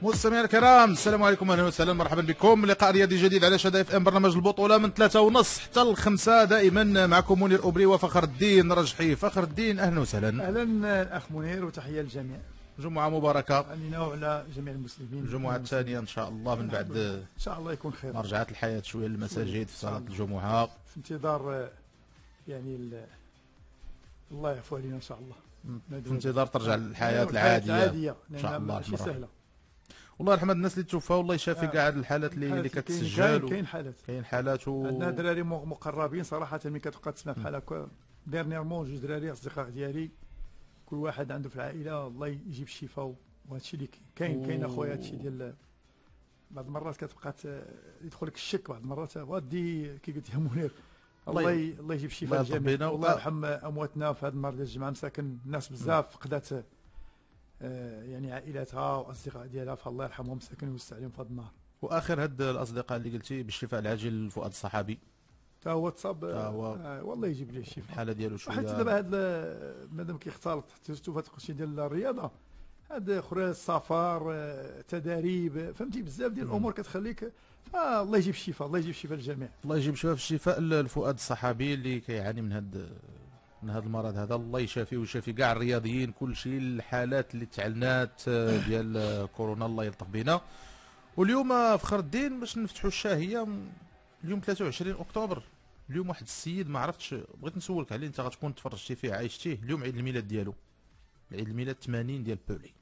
مستمعينا الكرام، السلام عليكم، اهلا وسهلا، مرحبا بكم. لقاء رياضي جديد على شادي اف ام، برنامج البطوله من 3:30 حتى 5 دائما معكم منير اوبري وفخر الدين رجحي. فخر الدين اهلا وسهلا. اهلا اخ منير، وتحيه للجميع. جمعه مباركه علينا وعلى جميع المسلمين. الجمعه الثانيه ان شاء الله من بعد ان شاء الله يكون خير. ما رجعت الحياه شويه للمساجد في صلاه الجمعه، في انتظار يعني الله يعفو علينا ان شاء الله. في انتظار ترجع الحياه العاديه ان شاء الله. ماشي سهله والله يرحم الناس اللي توفاو، والله يشافي كاع الحالات اللي كتسجل. كاين حالات عندنا دراري مقربين صراحه، ملي كتبقى تسمع بحال هكا. ديرنييرمون جوج دراري اصدقاء ديالي، كل واحد عنده في العائله الله يجيب الشفاء، وهذا الشيء اللي كاين اخويا. هذا الشيء ديال بعض المرات كتبقى يدخل لك الشك، بعض المرات ودي كي قلت يا منير الله يجيب الشفاء للجميع، والله يرحم امواتنا في هذا المرض ديال الجمعه. مساكن الناس بزاف فقدات يعني عائلاتها واصدقاء ديالها، فالله يرحمهم مساكن ويوسع عليهم في هذا النهار. واخر هاد الاصدقاء اللي قلتي بالشفاء العاجل فؤاد الصحابي، تا هو تصاب والله يجيب ليه الشفاء. الحاله ديالو شويه حتى دابا هاد مادام كيختلط شفتوا في هاد القضيه ديال الرياضه، هاد اخرى السفر تداريب، فهمتي بزاف ديال الامور كتخليك، فالله يجيب الشفاء، الله يجيب الشفاء للجميع. الله يجيب الشفاء لفؤاد الصحابي اللي كيعاني من هذا المرض هذا. الله يشافيه ويشافي كاع الرياضيين، كل شيء الحالات اللي تعلنات ديال كورونا الله يلطف بنا. واليوم فخر الدين باش نفتحوا الشاهيه، اليوم 23 اكتوبر، اليوم واحد السيد ما عرفتش، بغيت نسولك عليه، انت غتكون تفرجتي فيه عايشتيه. اليوم عيد الميلاد ديالو، عيد الميلاد 80 ديال بولي.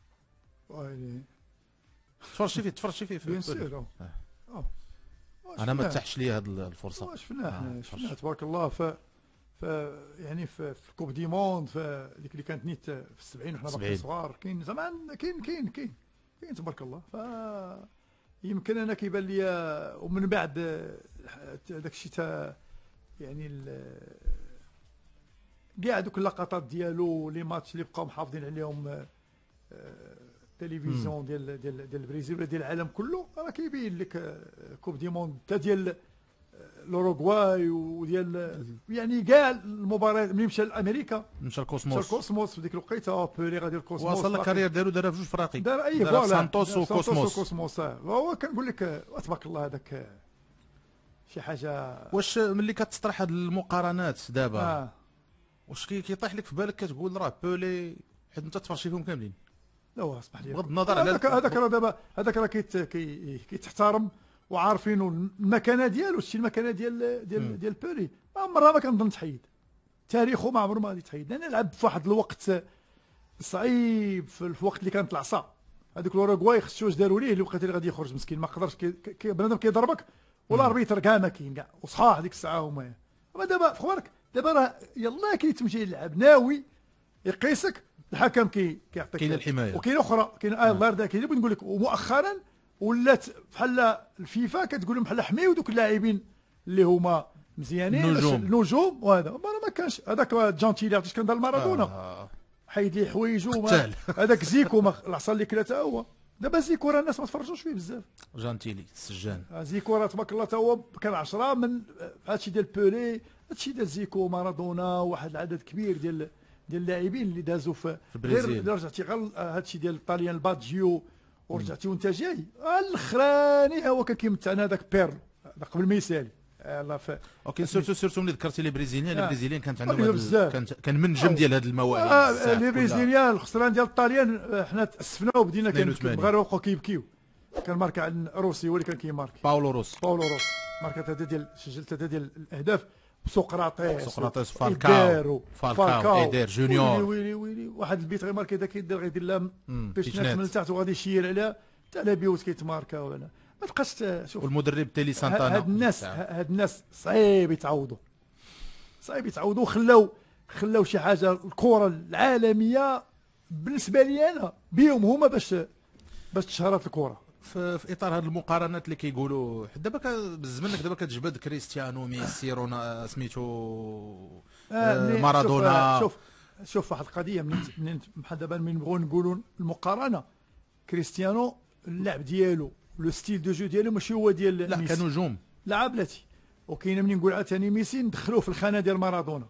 تفرجتي فيه بيان سور. انا ما تحش لي هذه الفرصه. شفناه تبارك الله. يعني في الكوب دي موند، في ديك اللي كانت نيت في السبعين وحنا باقيين صغار، كاين زمان كاين تبارك الله. يمكن انا كيبان لي، ومن بعد داك الشيء يعني كاع دوك اللقطات ديالو، لي ماتش اللي بقاو محافظين عليهم التلفزيون ديال البرازيل ولا ديال العالم كله، راه كيبين لك كوب دي موند حتى ديال الاوروغواي وديال يعني كاع المباريات. ملي مشى لامريكا، مشى الكوسموس في ديك الوقيته، بولي غادي الكوسموس، وصل الكارير ديالو دارها في جوج فراقي، دار سانتوس وكوسموس. هو كنقول لك تبارك الله، هذاك شي حاجه. واش ملي كتطرح هاد المقارنات دابا واش كيطيح لك في بالك كتقول راه بولي، حيت انت تفرجتي فيهم كاملين؟ لا اسمح لي، بغض النظر على هذاك راه دابا هذاك راه كيتحترم وعارفينوا المكانه ديالو. شتي المكانه ديال بولي عمرها ما كنظن تحيد، تاريخه ما عمره ما غادي تحيد، لان لعب في واحد الوقت صعيب، في الوقت اللي كانت العصا. هذوك الاوروغواي خصو واش داروا ليه الوقت اللي غادي يخرج مسكين، ما قدرش بنادم كيضربك والاربيتر كاع ما كاين كاع، وصحاح ديك الساعه هما. اما دابا في خبرك دابا راه يلاه كيتمشي يلعب ناوي يقيسك، الحكم كيعطيك كاين الحمايه، وكاين اخرى، كاين الله يرضى عليك. بغيت نقول لك، ومؤخرا ولات بحال الفيفا كتقول لهم بحال حميو دوك اللاعبين اللي هما مزيانين، النجوم. وهذا ما كانش هذاك جانتيلي، عرفتي كان دار مارادونا، حيد ليه حوايجو. هذاك زيكو العصا اللي كلا تا هو. دابا زيكو راه الناس ما تفرجوش فيه بزاف. جانتيلي السجان، زيكو راه تبارك الله تا هو كان 10 من هادشي ديال بولي، هادشي ديال زيكو مارادونا، واحد العدد كبير ديال اللاعبين اللي دازوا في البرازيل. رجعتي غير هادشي ديال الطاليان الباتجيو، ورجعتي وانت جاي الاخراني هو كان كيمتعنا هذاك بيرلو قبل ما يسالي. الله اوكي. سيرتو ملي ذكرتي لي بريزيليان، البريزيليان كانت عندهم كان منجم ديال هذه المواهب. لي بريزيليان الخسران ديال الطاليان حنا تاسفنا وبدينا المغاربه بقاو كيبكيو. كان ماركا عند روسي هو اللي كان كيماركي، باولو روس ماركا هذا ديال سجلت هذا ديال الاهداف، سقراطيس فالكاو ايدير جونيور. ويلي واحد البيت غير ماركي داك يدير لها بيشنات من التحت وغادي يشير عليها حتى على بيوت كيتماركا. ولا ما تبقاش شوف. والمدرب تيلي سانتانا، هاد الناس صعيب يتعوضوا، خلاو شي حاجه. الكره العالميه بالنسبه لي انا بهم هما باش تشهرات الكره. في اطار هذه المقارنات اللي كيقولوا دابا بالزمن دابا كتجبد كريستيانو، ميسي، رونا سميتو مارادونا. شوف واحد القضيه، من بحال دابا من نبغوا نقولوا المقارنه، كريستيانو اللعب ديالو لو ستيل دو جو ديالو ماشي هو ديال لا ميسي. كانوا نجوم لعبلاتي. وكاين منين نقول عاوتاني ميسي ندخلوه في الخانه ديال مارادونا.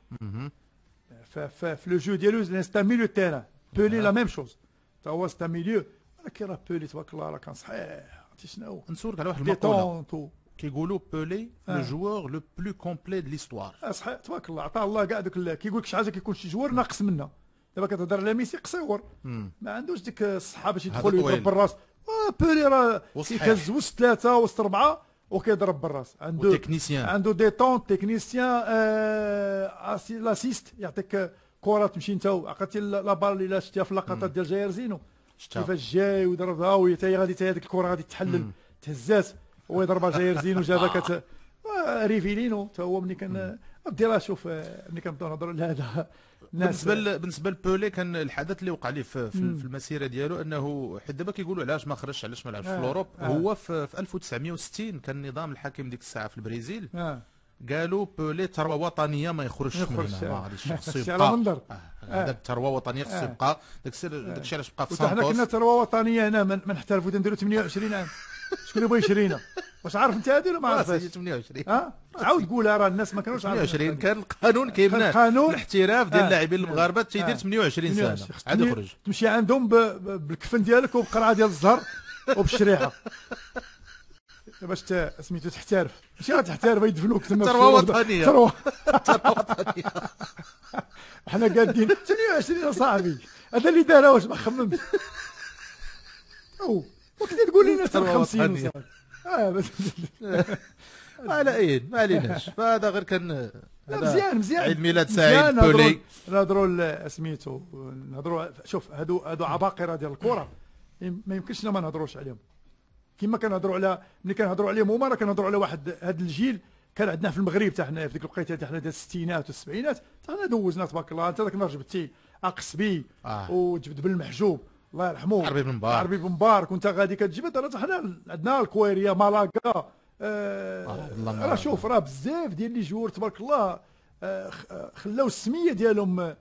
في لو جو ديالو ستا ميليو تيران. بولي لا ميم شوز، تا هو ستا ميليو، كي راه بولي تبارك الله راه كان صحيح، عرفتي شنو نسولك على واحد المقوله ديتونت كيقولوا بولي لو جوور لو بلو كومبلي دو ليستوار. صحيح تبارك الله عطاه الله كاع دوك كيقول لك شي حاجه كيكون شي جوار ناقص منها. دابا كتهضر على ميسي قصيور ما عندوش ديك الصحه باش يدخل ويضرب بالراس. بولي راه كيهز وسط 3 وسط 4 وكيضرب بالراس. عنده تكنيسيان، عنده ديتون تكنيسيان لاسيست يعطيك كره تمشي انت عقلتي لا بال اللي شفتيها في اللقطات ديال جايرزينو كيفاش جاي ويضربها وحتى هي غادي هذيك الكره غادي تحلل تهزات ويضربها جايرزينو جابها ريفيلينو حتى هو ملي كان ديرها. شوف ملي كنبداو نهضروا على هذا بالنسبه لبولي كان الحدث اللي وقع ليه في المسيره ديالو انه حيت دابا كيقولوا علاش ما خرجش علاش ما لعبش في الاوروب. هو في 1960 كان نظام الحاكم ديك الساعه في البرازيل قالوا بولي ثروه وطنيه ما يخرجش من هنا، ما غاديش خصو يبقى. هذا ثروه وطنيه خصو يبقى. داك الشيء علاش بقى في سانتوس. حنا كنا ثروه وطنيه هنا ما نحترفوا نديروا 28 عام. شكون اللي بغى يشرينا؟ واش عارف انت هذه ولا ما عارفهاش؟ 28 عاود قولها راه الناس ما كانوش عارفين. 28 كان القانون كيمنع الاحتراف ديال اللاعبين المغاربه تيدير 28 سنه عاد يخرج. تمشي عندهم بالكفن ديالك وبقرعه ديال الزهر وبالشريحه باش سميتو تحترف. ماشي غتحترف يدفنوك تما. ثروه وطنيه، ثروه وطنيه. حنا قادين 28 صاحبي. هذا اللي دارها واش ما خممش. وقت اللي تقول لنا 50 على ايه ما عليناش. فهذا غير كان مزيان عيد ميلاد سعيد بولي. نهضروا سميتو نهضروا. شوف هادو عباقره ديال الكره ما يمكنش ما نهضروش عليهم. كما كنهضروا على ملي كنهضروا عليهم هما راه كنهضروا على واحد هذا الجيل كان عندنا في المغرب حتى حنا في ديك الوقيته حتى حنا ديال الستينات والسبعينات حتى حنا دوزنا تبارك الله. انت ذاك النهار جبتي عقسبي وجبت بن محجوب الله يرحمه عربي بن مبارك وانت غادي كتجبد. راه حنا عندنا الكويريا مالاكا راه شوف راه بزاف ديال لي جوور تبارك الله خلاو السميه ديالهم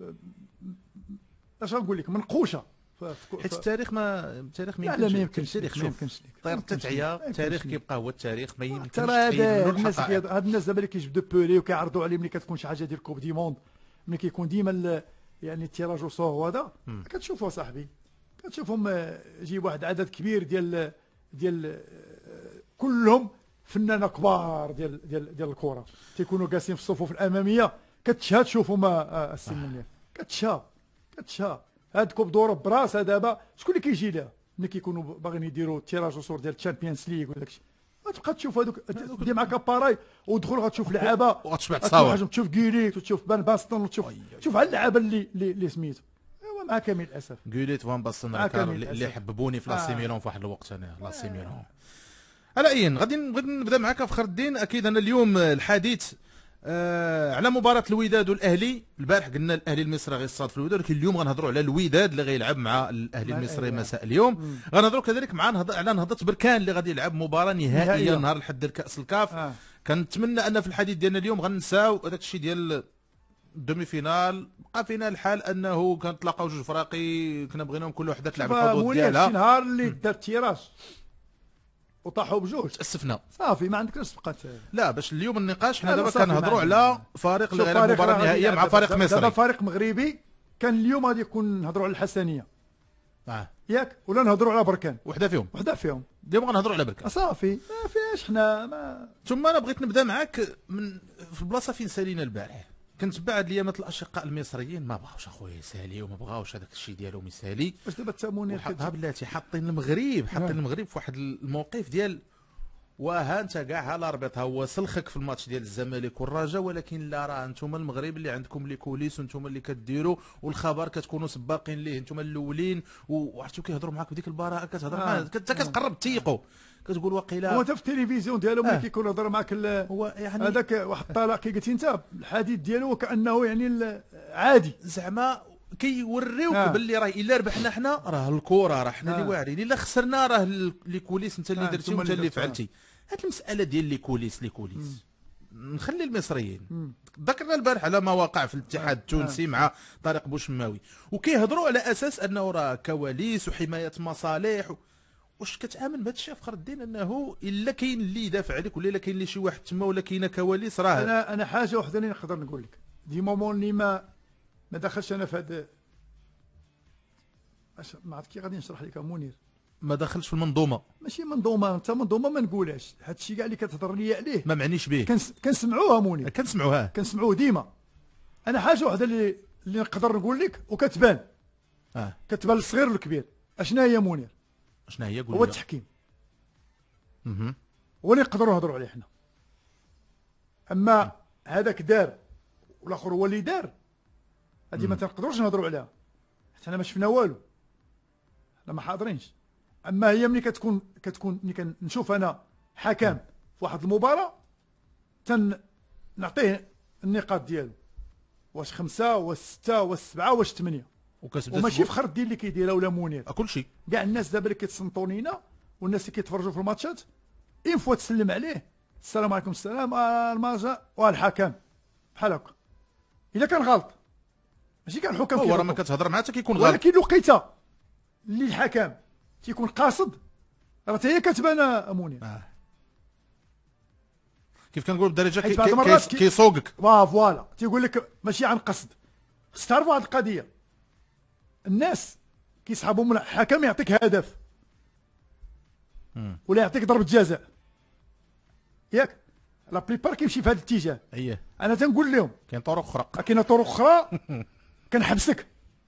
اش غنقول لك منقوشه. حيت التاريخ ما يمكنش طير تتعيا. التاريخ كيبقى هو التاريخ ما يمكنش. ترى هاد الناس دابا اللي كيجبدوا بولي وكيعرضوا عليه ملي كتكون شي حاجه ديال كوب دي موند ملي كيكون ديما يعني التيراج وصور وهذا كتشوفوا صاحبي كتشوفهم جيب واحد عدد كبير ديال كلهم فنانه كبار ديال الكره تيكونوا جالسين في الصفوف الاماميه كتشهى تشوفهم السي كتشهى هاد كوب دوروب براسها. دابا شكون اللي كيجي لها ملي كيكونوا باغيين يديروا تيراج وصور ديال الشامبيونز ليغ وداك الشيء غتبقى تشوف هذوك دي معك اباراي ودخل غتشوف لعابه وغتشبع تصاور تشوف كيليت وتشوف فان باستون وتشوف على اللعابه اللي سميتو. ايوا مع كامل الاسف كيليت فان باستون اللي حببوني في لاسي ميلون في واحد الوقت. انا لاسي ميلون على اين غادي نبدا معك فخر الدين. اكيد انا اليوم الحديث على مباراة الوداد والاهلي. البارح قلنا الاهلي المصري غيصطاد في الوداد، ولكن اليوم غنهضروا على الوداد اللي غيلعب مع الاهلي المصري مساء اليوم. غنهضروا كذلك مع على نهضة بركان اللي غادي يلعب مباراة نهائية نهار الحد ديال كأس الكاف. كنتمنى ان في الحديث ديالنا اليوم غنساو هذاك الشيء ديال الدومي فينال. بقى فينا الحال انه كنتلاقاو جوج فراقي كنا بغيناهم كل وحده تلعب الحظوظ ديالها. شي نهار اللي دار تيراج وطاحوا بجوج تاسفنا صافي ما عندكش بقات. لا باش اليوم النقاش حنا دابا كنهضروا على فريق اللي غيلعب مباراه نهائيه مع فريق مصري. دابا فريق مغربي كان اليوم غادي يكون نهضروا على الحسنيه ياك ولا نهضروا على بركان. وحده فيهم اليوم غنهضروا على بركان صافي ما فيهاش حنا ثم انا بغيت نبدا معاك من في البلاصه فين سالينا البارح. كنتبع هاد الايامات الاشقاء المصريين ما بغاوش اخويا يسالي وما بغاوش هذاك الشيء ديالهم يسالي. واش دابا التمونير بلاتي حاطين المغرب في واحد الموقف ديال وها انت كاع الاربط ها هو سلخك في الماتش ديال الزمالك والرجاء، ولكن لا راه انتم المغرب اللي عندكم لي كوليس وانتم اللي كديروا والخبر كتكونوا سباقين ليه انتم الاولين. وعرفتوا كيهضروا معاك بديك البراءه كتهضر معاه انت كتقرب تيقوا كتقول وقيلا. هو انت في التلفزيون ديالو ملي كيكون يهضر معاك هو يعني هذاك واحد الطلاق كي قلتي انت الحديث ديالو كانه يعني عادي زعما كيوريوك باللي راه الا ربحنا حنا راه الكره راه حنا اللي واعرين، الا خسرنا راه لي كوليس انت اللي درتي وانت اللي فعلتي. هاد المساله ديال لي كوليس نخلي المصريين. ذكرنا البارح على ما وقع في الاتحاد التونسي مع طارق بوشماوي وكيهضروا على اساس انه راه كواليس وحمايه مصالح. واش كتامن بهذا الشيء فخر الدين انه الا كاين اللي يدافع عليك ولا كاين اللي شي واحد تما ولا كاينه كواليس راه انا حاجه وحده اللي نقدر نقول لك دي مومون اللي ما دخلش انا في هذا ما عرفت كي غادي نشرح لك منير. ما دخلش في المنظومه. ماشي منظومه، انت منظومه ما نقولهاش، هذا الشيء كاع اللي كتهضر ليا عليه ما معنيش به. كنسمعوها منير، كنسمعوها كنسمعوه ديما. انا حاجه واحده اللي نقدر نقول لك وكتبان، كتبان للصغير والكبير. اشنا هي منير؟ شنو هي؟ قول هو لي. التحكيم. هو اللي نقدروا نهضروا عليه حنا. اما هذاك دار والاخر هو اللي دار، هذه ما تنقدروش نهضروا عليها حنا ما شفنا والو، حنا ما حاضرينش. اما هي ملي كتكون ملي كنشوف انا حكم في واحد المباراه نعطيه النقاط ديالو، واش 5 واش 6 واش 7 واش 8، وماشي في خرد ديال اللي كيديرها ولا منير. كل شيء كاع الناس دابا اللي كيتصنتوا لينا والناس اللي كيتفرجوا في الماتشات، اين فوا تسلم عليه السلام عليكم السلام المرجع والحكم بحال هكا. الا كان غلط ماشي كان الحكم هو راه ما كتهضر معاه حتى كيكون غلط، ولكن لقيته اللي الحكم تيكون قاصد راه حتى هي كتبان منير. كيف كنقول بالدارجه كيسوقك فوالا، تيقول لك ماشي عن قصد. خصك تعرف واحد القضيه، الناس كيسحبوا من الحكم يعطيك هدف ولا يعطيك ضربه جزاء، ياك لا بليبار كيمشي في هذا الاتجاه. انا تنقول لهم كاين طرق اخرى، كاين طرق اخرى كنحبسك.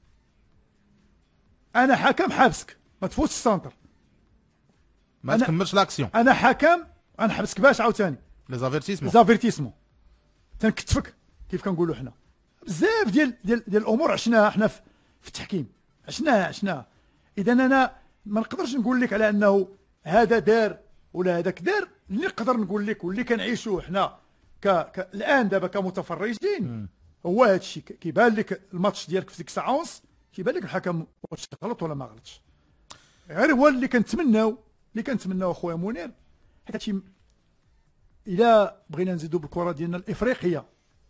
انا حكم حابسك ما تفوتش السنتر، ما تكملش لاكسيون. انا حكم غنحبسك باش عاوتاني لي زافيرتيسمون تنكتفك كيف كنقولوا حنا. بزاف ديال الامور عشناها حنا في التحكيم، عشناها. اذا انا ما نقدرش نقول لك على انه هذا دار ولا هذاك دار. اللي نقدر نقول لك واللي كنعيشوه حنا الان دابا كمتفرجين هو هذا الشيء. كيبان لك الماتش ديالك في ديك الساعه ونص، كيبان لك الحكم واش غلط ولا ما غلطش. غير هو اللي كنتمناو اخويا منير، حيت هادشي الا بغينا نزيدو بالكره ديالنا الافريقيه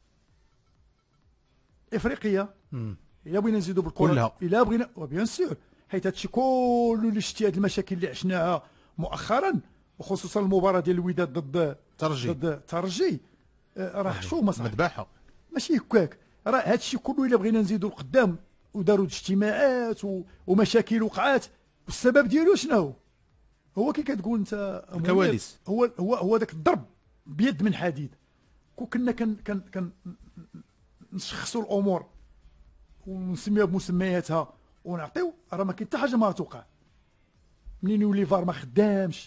الا بغينا نزيدو بالكره الا بغينا بيان سور، حيت هادشي كله اللي شتي هاد المشاكل اللي عشناها مؤخرا، وخصوصا المباراه ديال الوداد ضد الترجي راه شوف مصح مذبحه ماشي هكاك. راه هادشي كله الا بغينا نزيدو لقدام وداروا اجتماعات ومشاكل وقعات، والسبب ديالو شنو هو كي كتقول انت الكواليس. هو داك الضرب بيد من حديد. كنا كن نشخصوا الامور ونسميها بمسمياتها ونعطيو، راه ما كاين حتى حاجه ما توقع. منين يولي فار ما خدامش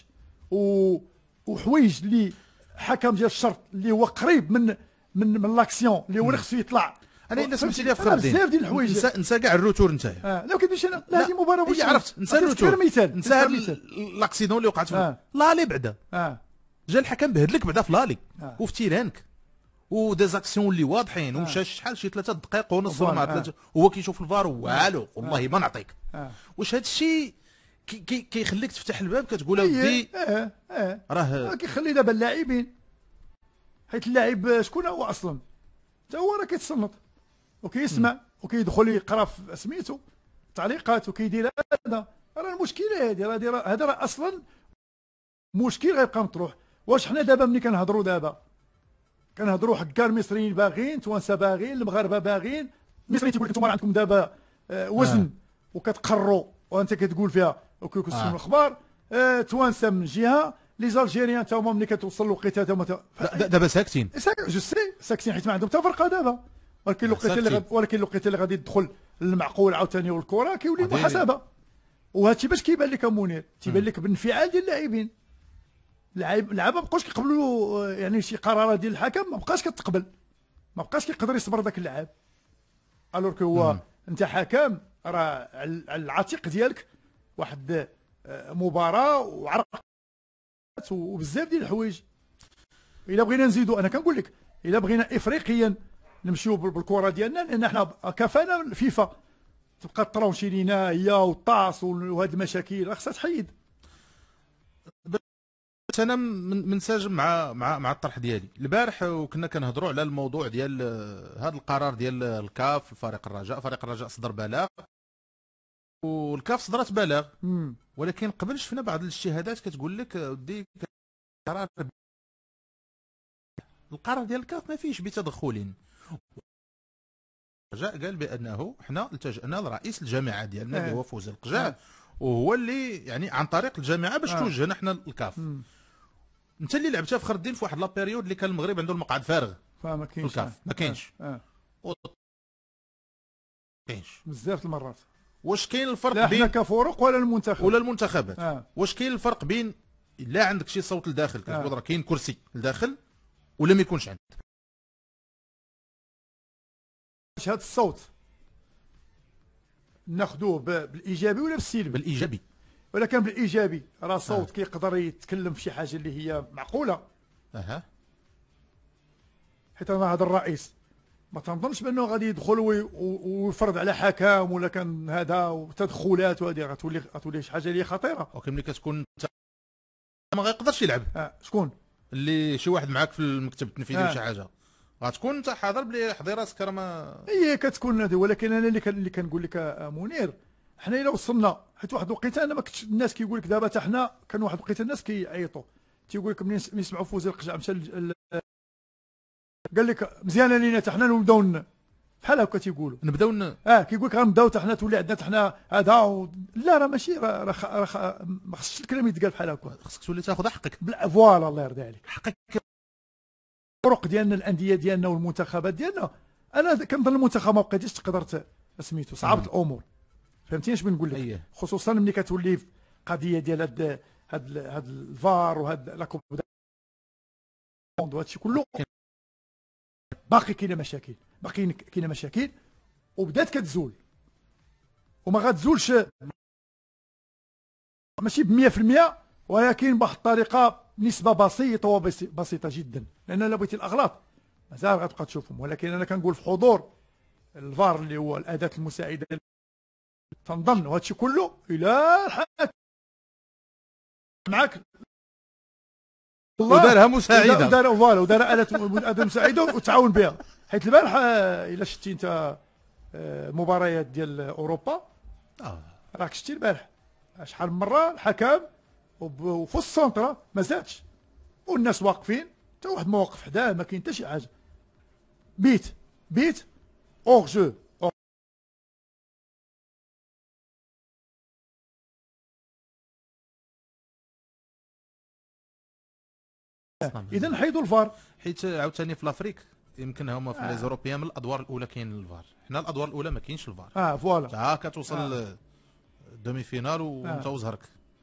وحوايج اللي حكم ديال الشرط اللي هو قريب من لاكسيون اللي هو اللي خصو يطلع. انا الا سمحتي لي فخردين بزاف ديال الحوايج نسى كاع الروتور نتايا. لا كيفاش انا لا هذه مباراه واش عرفت نسى الروتور، نسى لاكسيدون اللي وقعت في لالي بعدا. جا الحكم بهدلك بعدا في لالي وفي تيرانك وديزاكسيون اللي واضحين ومشى شحال شي 3 دقائق ونص مع 3 هو كيشوف الفار والو والله ما نعطيك. واش هذا الشيء كيخليك تفتح الباب كتقول اودي راه كيخلي دابا اللاعبين، حيت اللاعب شكون هو اصلا؟ حتى هو راه كيتصنت وكيسمع وكيدخل يقرا في سميتو تعليقات وكيدير هذا. راه المشكله هذا راه اصلا مشكل غيبقى مطروح. واش حنا دابا ملي كنهضروا حكا المصريين باغيين، توانسه باغيين، المغاربه باغيين، المصريين تيقول لك نتوما عندكم دابا وزن وكتقروا وانت كتقول فيها وكيكسروا الاخبار. توانسه من جهه، لي زالجيريان تا هما ملي كتوصل الوقيته تا دابا ساكتين. جو سي ساكتين حيت ما عندهم حتى فرقه دابا. ولكن الوقيته اللي غادي تدخل المعقول عاوتاني والكره كيولي محاسبه. وهادشي باش كيبان لك منير، تيبان لك بالانفعال ديال اللاعبين. اللعابه ما بقاوش كيقبلوا يعني شي قرارات ديال الحكم، ما بقاش كتقبل، ما بقاش كيقدر يصبر ذاك اللاعب. الوغ كو هو انت حكم راه على العتيق ديالك واحد مباراه وعرقات وبزاف ديال الحوايج. الا بغينا نزيدوا انا كنقول لك الا بغينا افريقيا نمشيو بالكره ديالنا، لان حنا كفانا الفيفا تبقى الطرونشي لينا هي والطاس وهاد المشاكل خصها تحيد. انا منسجم مع الطرح ديالي البارح، وكنا كنهضروا على الموضوع ديال هذا القرار ديال الكاف. فريق الرجاء صدر بلاغ والكاف صدرت بلاغ، ولكن قبل شفنا بعض الاجتهادات كتقول لك ودي القرار ديال الكاف ما فيش بتدخل. الرجاء قال بانه حنا التجأنا لرئيس الجامعه ديالنا اللي هو فوز القجاع، وهو اللي يعني عن طريق الجامعه باش توجهنا حنا للكاف. انت اللي لعبتها فخر الدين في واحد لابيريود اللي كان المغرب عنده المقعد فارغ فما في كاينش الكاف، ما كاينش كاينش بزاف المرات. واش كاين الفرق لا بين حنا كفرق ولا المنتخب ولا المنتخبات؟ واش كاين الفرق بين لا عندك شي صوت لداخل كتقول راه كاين كرسي لداخل ولا ما يكونش عندك؟ هذا الصوت ناخذوه بالايجابي ولا بالسلبي؟ بالايجابي. ولا كان بالايجابي راه صوت كيقدر يتكلم في شي حاجه اللي هي معقوله. حيت انا هذا الرئيس ما تنظنش بانه غادي يدخل ويفرض على حكام ولا كان هذا وتدخلات، وهذه غتولي شي حاجه اللي خطيره. ولكن ملي كتكون ما غيقدرش يلعب. شكون؟ اللي شي واحد معاك في المكتب التنفيذي ولا شي حاجه، غتكون انت حاضر بلي حضي راسك راه ما هي كتكون هذه. ولكن انا اللي كنقول لك منير، حنا الا وصلنا، حيت واحد الوقيته انا ما كنتش الناس كيقول لك دابا حتى حنا كان واحد الوقيته الناس كيعيطوا تيقول لك منين يسمعوا فوزي القجع مشى قال لك مزيانه لينا حتى حنا نبداو بحال هكا تيقولوا نبداو كيقول لك غنبداو حتى حنا تولي عندنا حتى حنا هذا لا راه ماشي راه ما خصش الكلام يتقال بحال هكا. خصك تولي تاخذ حقك. فوالا الله يرضي عليك. حقك. الفرق ديالنا الانديه ديالنا والمنتخبات ديالنا، انا كنظن المنتخب ما بقيتيش تقدر سميتو صعبت الامور. فهمتيني اش بنقول لك؟ خصوصا ملي كتولي قضيه ديال هاد الفار وهاد لا كوب وهذا الشيء كله، باقي كاينه مشاكل، كاينه مشاكل وبدات كتزول وما غتزولش ماشي ب 100%، ولكن بواحد الطريقه بنسبه بسيطه وبسيطه جدا، لان الا بغيتي الاغلاط مازال غتبقى تشوفهم. ولكن انا كنقول في حضور الفار اللي هو الاداه المساعده تنظن وهذا الشيء كله الى الحاكم معك ودارها مساعده، ودار آلة مساعده وتعاون بها. حيت البارح الا شتي انت مباريات ديال اوروبا راك شتي البارح شحال من مره الحكم وفي السونطرا ما زادش والناس واقفين، حتى واحد ما واقف حداه، ما كاين حتى شي حاجه. بيت اور جو. اذا حيدوا الفار. حيت عاوتاني في لافريك يمكن هما في لي زوروبيان من الادوار الاولى كاين الفار، حنا الادوار الاولى ما كاينش الفار. فوالا كتوصل دومي فينال وانت وزهرك.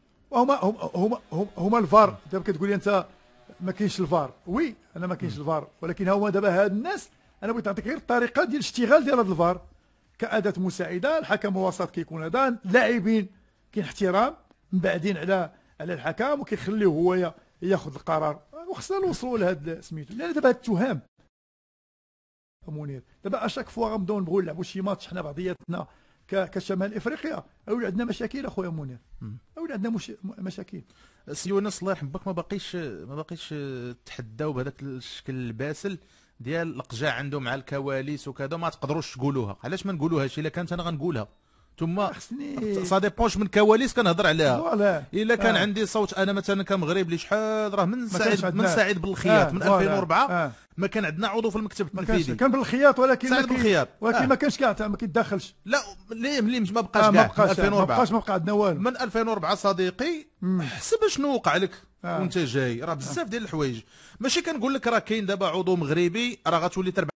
هما الفار. دابا كتقول لي انت ما كاينش الفار، وي انا ما كاينش الفار، ولكن هما دابا هاد الناس انا بغيت نعطيك غير الطريقه ديال الاشتغال ديال هذا الفار كاداه مساعده. الحكم الوسط كيكون هذا، اللاعبين كاين احترام مبعدين على الحكم وكيخليوه هو ياخذ القرار. وخصنا نوصلوا لهذا سميتو، لان دابا هاد التهم منير دابا اشاك فوا غنبداو نبغيو نلعبوا شي ماتش حنا بعضياتنا كشمال افريقيا اولي عندنا مشاكل اخويا منير، اولي عندنا مشاكل. سي ونس الله يرحم بك ما باقيش تحداو بهذاك الشكل الباسل ديال القجع عنده مع الكواليس وكذا، ما تقدروش تقولوها. علاش ما نقولوهاش؟ الا كانت انا غنقولها ثم سا ديبونش من كواليس كنهضر عليها. الا كان عندي صوت انا مثلا كمغرب اللي شحال راه من سعيد بالخياط من 2004 ما كان عندنا عضو في المكتب التنفيذي. كان بالخياط ولكن سعيد بالخياط ولكن ما كانش كاع ما كيتدخلش. لا ليه ما بقاش كاع 2004 ما بقى عندنا والو من 2004 صديقي. حسب شنو وقع لك وانت جاي، راه بزاف ديال الحوايج. ماشي كنقول لك راه كاين دابا عضو مغربي راه غتولي تربح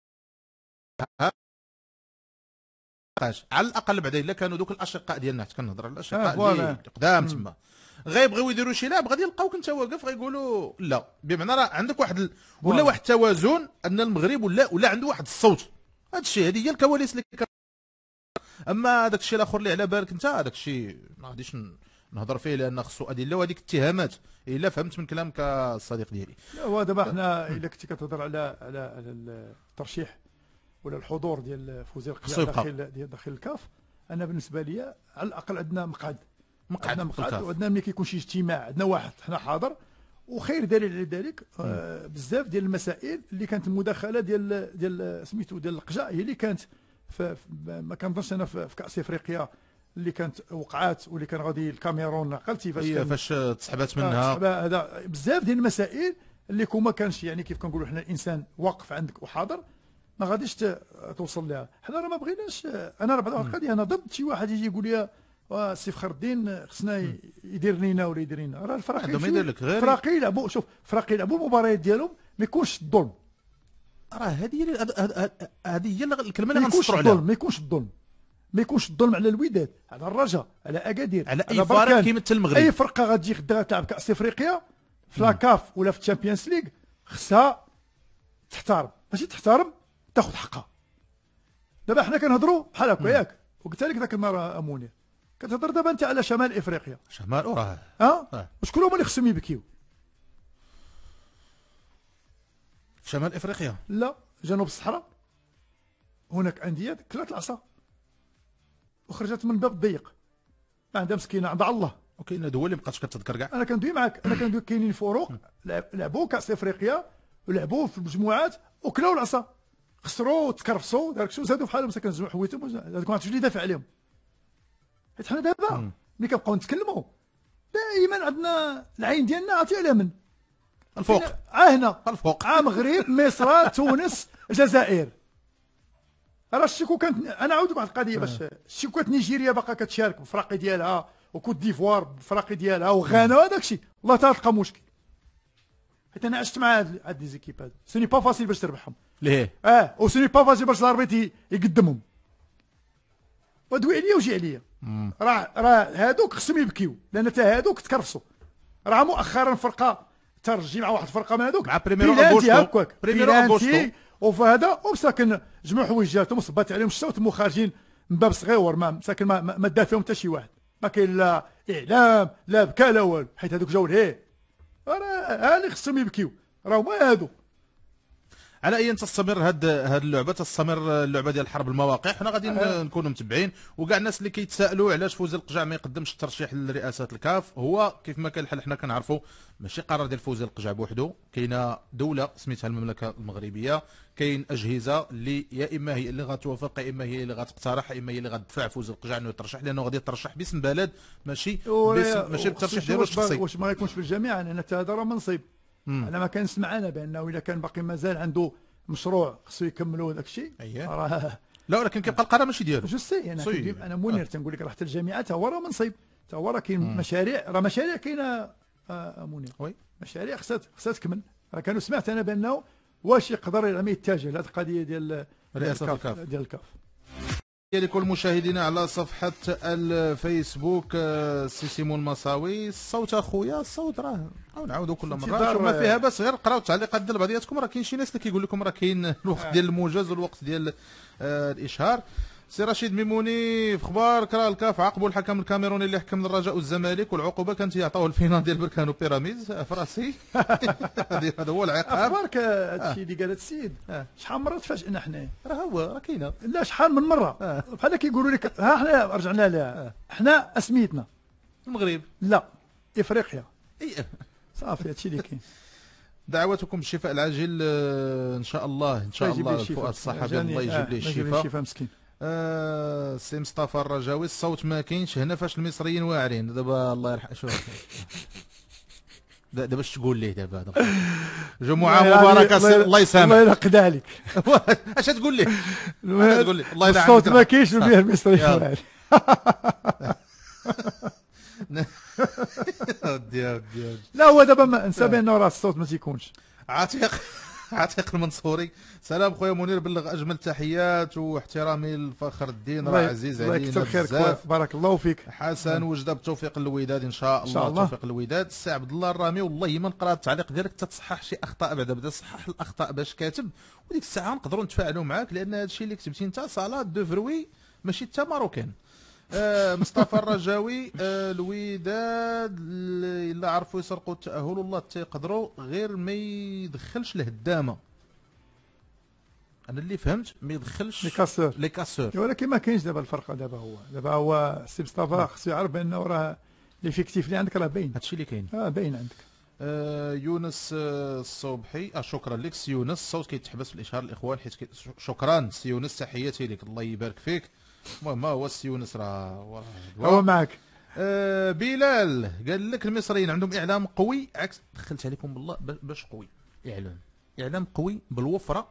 على الاقل. بعدا الا كانوا دوك الاشقاء ديالنا، حتى كنهضر على الاشقاء اللي قدام تما غيبغيو يديروا شي لاعب غادي يلقاوك انت واقف غيقولوا لا. بمعنى راه عندك واحد ولا واحد التوازن ان المغرب ولا عنده واحد الصوت. هذا الشيء هذه هي الكواليس اللي اما هذاك الشيء الاخر اللي على بالك انت هذاك الشيء ما غاديش نهضر فيه لان خصو ادله وهذيك اتهامات الا فهمت من كلامك الصديق ديالي. هو دابا حنا الا كنتي كتهضر على الترشيح ولا الحضور ديال فوزي القجع داخل الكاف، انا بالنسبه لي على الاقل عندنا مقعد وعندنا ملي كيكون شي اجتماع عندنا واحد حنا حاضر. وخير دليل على ذلك بزاف ديال المسائل اللي كانت المداخله ديال سميتو ديال القجع هي اللي كانت ما كنظنش انا في كاس افريقيا اللي كانت وقعات واللي كان غادي الكاميرون عقلتي فاش تسحبات منها. هذا بزاف ديال المسائل اللي ما كانش يعني كيف كنقولوا حنا الانسان واقف عندك وحاضر ما غاديش توصل لها. حنا راه ما بغيناش. انا راه بعض القضيه انا ضد شي واحد يجي يقول لي وسي فخر الدين خصنا يدير لينا ولا يدير لنا. راه الفراقي عندهم يدير لك غير الفراقي يلعبوا، شوف الفراقي يلعبوا المباريات ديالهم ما يكونش الظلم. راه هذه هي الكلمه اللي ما يكونش غنسطروا عليها. الظلم، ما يكونش الظلم على الوداد، على الرجاء، على اكادير، على اي فريق كيمثل المغرب. اي فرقه غتجي غدا تلعب كاس افريقيا في لاكاف ولا في الشامبيونز ليغ خصها تحترم، ماشي تحترم تاخذ حقها. دابا حنا كنهضروا بحال هكا ياك، وقلت لك ذاك النهار اموني كتهضر دابا انت على شمال افريقيا. شمال وراه وشكون هما اللي خصهم يبكيو؟ شمال افريقيا لا، جنوب الصحراء هناك انديه كلات العصا وخرجت من باب ضيق، ما عندها مسكينه عند الله. وكاين دول اللي مابقاتش كتذكر كاع. انا كندوي معاك، انا كندوي كاينين فروق لعبوا كاس افريقيا ولعبوا في المجموعات وكلاو العصا، خسروا وتكرفصوا دارك زادوا بحالهم مساكن زعما حويتهم، هذوك ما عرفتش اللي يدافع عليهم. حيت حنا دابا ملي كنبقاو نتكلموا دائما عندنا العين ديالنا عرفتي على من؟ الفوق. هنا الفوق. مغرب، مصر، تونس، الجزائر. راه الشيكو كانت، انا عاود واحد القضيه باش الشيكو كانت نيجيريا باقا كتشارك بالفراقي ديالها وكوت ديفوار بالفراقي ديالها وغانا وهذاك الشيء، والله تلقى مشكل. حيت انا عشت مع هاد لي زيكيب هادو، سوني با فاسيل باش تربحهم. ليه؟ وسوني با فاسيل باش الاربيت يقدمهم. ودوي عليا وجي عليا. راه هادوك خصهم يبكيو، لان حتى هادوك تكرفصوا. راه مؤخرا فرقه ترجي مع واحد الفرقه من هادوك مع بريميرو اغوستو. بريميرو اغوستو وفي هذا ومساكن جمعوا حويجاتهم وصبات عليهم الشتا وتموا خارجين من باب صغيور، ما مساكن ما دا فيهم حتى شي واحد، ما كاين لا اعلام لا بكا لا والو، حيت هذوك جاو لهيه. راه اللي خصهم يبكيو راهو ما هادو. على اي تستمر هاد اللعبه، تستمر اللعبه ديال حرب المواقع. حنا غادي نكونوا متبعين، وكاع الناس اللي كيتسائلوا علاش فوزي القجع ما يقدمش الترشيح لرئاسه الكاف، هو كيف ما كان الحال حنا كنعرفوا ماشي قرار ديال فوزي القجع بوحدو، كاينه دوله سميتها المملكه المغربيه، كاين اجهزه اللي يا اما هي اللي غتوافق، يا اما هي اللي غتقترح، يا اما هي اللي غتدفع فوزي القجع انه يترشح، لانه غادي يترشح باسم بلد ماشي بالترشيح ديالو الشخصي. واش ما يكونش في الجامعه، لان هذا راه منصب. انا ما كنسمع انا بانه الا كان باقي مازال عنده مشروع خصو يكملوا داك الشيء. راه لا، ولكن كيبقى القرار ماشي ديالو. جو سي انا منير تنقول لك راه حتى الجامعه تا هو راه منصب، تا هو راه كاين مشاريع، راه مشاريع كاينه منير. وي مشاريع خصها تكمل. راه كانوا سمعت انا بانه واش يقدر يتجه لهذه القضيه ديال رئاسه الكاف ديال الكاف. لكل مشاهدينا على صفحة الفيسبوك سي سيمون مصاوي. الصوت اخويا، الصوت راه نعاودوا كل مره، شوف ما فيها بس غير قراو التعليقات ديال بعضياتكم. راه كاين شي ناس اللي كيقول لكم راه كاين الوقت ديال الموجز والوقت ديال الاشهار. سي رشيد ميموني في اخبار راه الكاف عاقبوا الحكم الكاميروني اللي حكم الرجاء والزمالك، والعقوبه كانت يعطوه الفينال ديال بركان وبيراميدز فراسي. هذا هو العقاب. اخبارك هذا الشيء اللي قال السيد شحال من مره تفاجئنا حنا. راه كاينه، لا شحال من مره بحال كيقولوا لك ها حنا رجعنا لها. حنا اسميتنا المغرب لا افريقيا. صافي هادشي اللي كاين. دعواتكم بالشفاء العاجل ان شاء الله، ان شاء الله. الفؤاد الصحابي الله يجيب ليه الشفاء. مسكين. سي مصطفى الرجاوي الصوت ما كاينش هنا فاش المصريين واعرين. دابا الله يرحم شوف دابا اش تقول ليه دابا جمعه مباركه الله يسامح. الله يرقد عليك. اش تقول ليه؟ تقول لي الله يلعن الصوت ما كاينش وفيه المصريين واعرين. لا هو دابا نسى بانه راه الصوت ما تيكونش. عتيق المنصوري، سلام خويا منير، بلغ اجمل تحيات واحترامي لفخر الدين، راه عزيز علينا الله يكثر خيرك، بارك الله فيك. حسن وجده بالتوفيق للوداد ان شاء الله. بالتوفيق للوداد. السي عبد الله الرامي، والله ما نقرا التعليق ديالك تصحح شي اخطاء، بعدا بدا صحح الاخطاء باش كاتب، وديك الساعه نقدروا نتفاعلوا معاك، لان هذا الشيء اللي كتبتي انت صالات دو فروي ماشي تا ماروكان. مصطفى الرجاوي، الوداد الا عرفوا يسرقوا التاهل والله تيقدروا، غير ما يدخلش الهدامه. انا اللي فهمت ما يدخلش لي كاسور. ولكن ما كاينش دابا الفرق. دابا هو السي مصطفى خصو يعرف بانه راه ليفيكتيف اللي عندك راه باين. هادشي اللي كاين باين عندك. يونس الصبحي، شكرا لك سي يونس. الصوت كيتحبس في الاشهار الاخوان حيت شكرا سي يونس، تحياتي لك الله يبارك فيك. المهم هو السي يونس راه هو معك. بلال قال لك المصريين عندهم اعلام قوي، عكس دخلت عليكم بالله باش قوي اعلام قوي بالوفره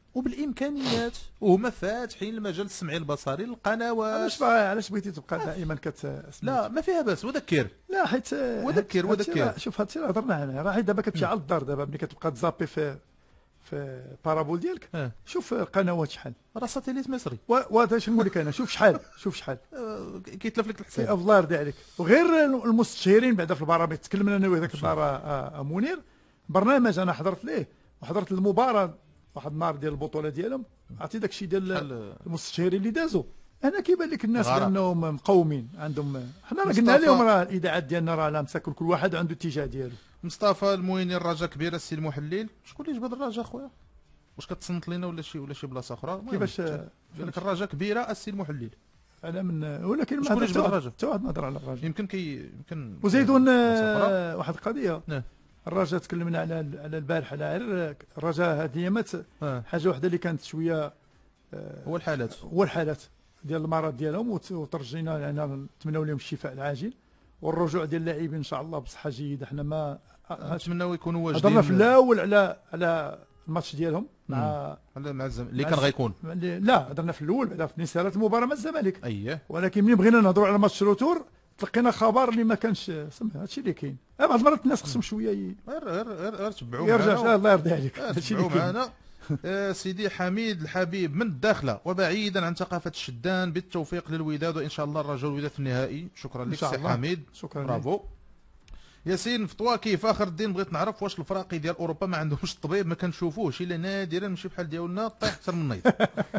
وبالامكانيات، وهما فاتحين المجال السمعي البصري للقنوات. علاش بغيتي تبقى دائما لا ما فيها باس، وذكر لا حيت وذكر. شوف هادشي اللي هضرنا عنه، راه دابا كتمشي على الدار، دابا ملي كتبقى تزابي في بارابول ديالك، شوف القنوات شحال، راه ساتيليت مصري. وهذا اش نقول لك انا، شوف شحال كيتلف لك الحساب. الله يرضي عليك. وغير المستشهرين بعدا في البرامج، تكلمنا انا وياك النهار منير، برنامج انا حضرت ليه وحضرت المباراه واحد النهار ديال البطوله ديالهم، عرفتي داك الشيء ديال المستشهرين اللي دازوا. انا كيبان لك الناس بانهم مقومين عندهم. حنا راه قلنا لهم راه الاذاعات ديالنا راه لا مساكن، كل واحد عنده اتجاه ديالو. مصطفى المويني، الرجاء كبيره السي المحلل. شكون اللي جبد الرجاء خويا؟ واش كتصنت لينا ولا شي بلاصه اخرى؟ كيفاش قال لك الرجاء كبيره السي المحلل. انا ولكن شكون اللي جبد الرجاء؟ حتى واحد ما هضر على الرجاء. يمكن وزيدون واحد القضيه. الرجاء تكلمنا على البارح، على الرجاء هذه ايامات حاجه واحده اللي كانت شويه هو الحالات ديال المرض ديالهم، وترجينا يعني نتمنوا لهم الشفاء العاجل والرجوع ديال اللاعبين ان شاء الله بصحه جيده. حنا ما نتمناو يكونوا واجدين. هضرنا في الاول على الماتش ديالهم مع الزمالك اللي كان غيكون. لا هضرنا في الاول بعدا في نسالات المباراه مع الزمالك. اييه. ولكن ملي بغينا نهضروا على ماتش روتور تلقينا خبر اللي ما كانش هادشي اللي كاين. بعض المرات الناس خصهم شويه غير تبعوا معنا. الله يرضي عليك. هادشي اللي كاين معنا. سيدي حميد الحبيب من الداخله وبعيدا عن ثقافه الشدان، بالتوفيق للوداد وان شاء الله الرجاء الوداد في النهائي. شكرا لك سي حميد. شكرا. برافو. ياسين فطوى كيف اخر الدين، بغيت نعرف واش الفراقي ديال اوروبا ما عندهمش الطبيب، ما كنشوفوهش الا نادرا ماشي بحال ديالنا طيح اكثر من النيض.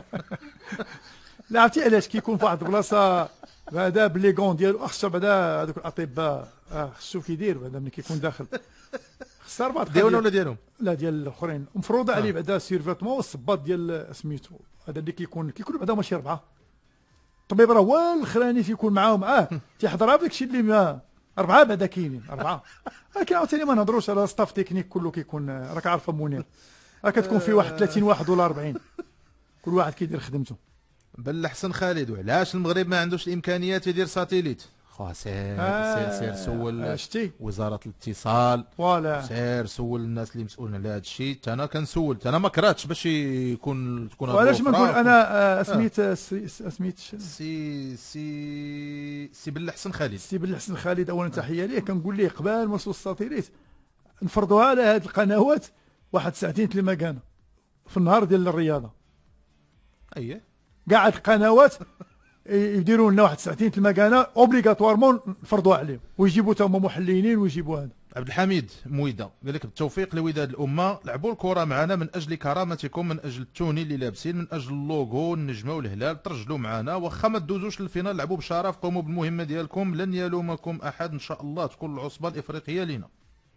لا عرفتي علاش كيكون في واحد البلاصه بعدا بلي كون ديالو خصو بعدا هذوك الاطباء خصو كيدير بعدا ملي كيكون داخل خص 4 ديالنا ولا ديالهم؟ لا ديال الاخرين مفروضه عليه بعدا سيرفيتمون والصباط ديال سميتو هذا اللي كيكون بعدا ماشي 4. الطبيب راه هو الاخراني تيكون معاهم تيحضرها بداك الشيء اللي ما 4 بعدا كاينين 4. ولكن عاوتاني ما نهضروش على ستاف تكنيك كله كيكون راك عارفه منير، كتكون فيه واحد 30 واحد ولا 40 كل واحد كيدير خدمته. بل حسن خالد، وعلاش المغرب ما عندوش الامكانيات يدير ساتيليت؟ خو سير سول شتي وزاره الاتصال، فوالا سير سول الناس اللي مسؤولين على هذا الشيء. حتى انا كنسول، حتى انا ما كرهتش باش تكون وعلاش ما نقول انا سميت سي بل حسن خالد. سي بل حسن خالد اولا تحيه ليه. كنقول ليه قبل ما نوصلوا الساتيليت نفرضوها على هذه القنوات واحد ساعتين تلمكانه في النهار ديال الرياضه. اييه كاع القنوات يديروا لنا واحد ساعتين المكانه اوبليغاتوارمون نفرضوها عليهم ويجيبوا تا هما محللين ويجيبوا هذا. عبد الحميد مويده قال لك بالتوفيق لوداد الامه، لعبوا الكره معنا من اجل كرامتكم، من اجل التوني اللي لابسين، من اجل اللوغو النجمه والهلال، ترجلوا معنا واخا ما تدوزوش للفينال، لعبوا بشرف، قوموا بالمهمه ديالكم، لن يلومكم احد ان شاء الله، تكون العصبه الافريقيه لنا.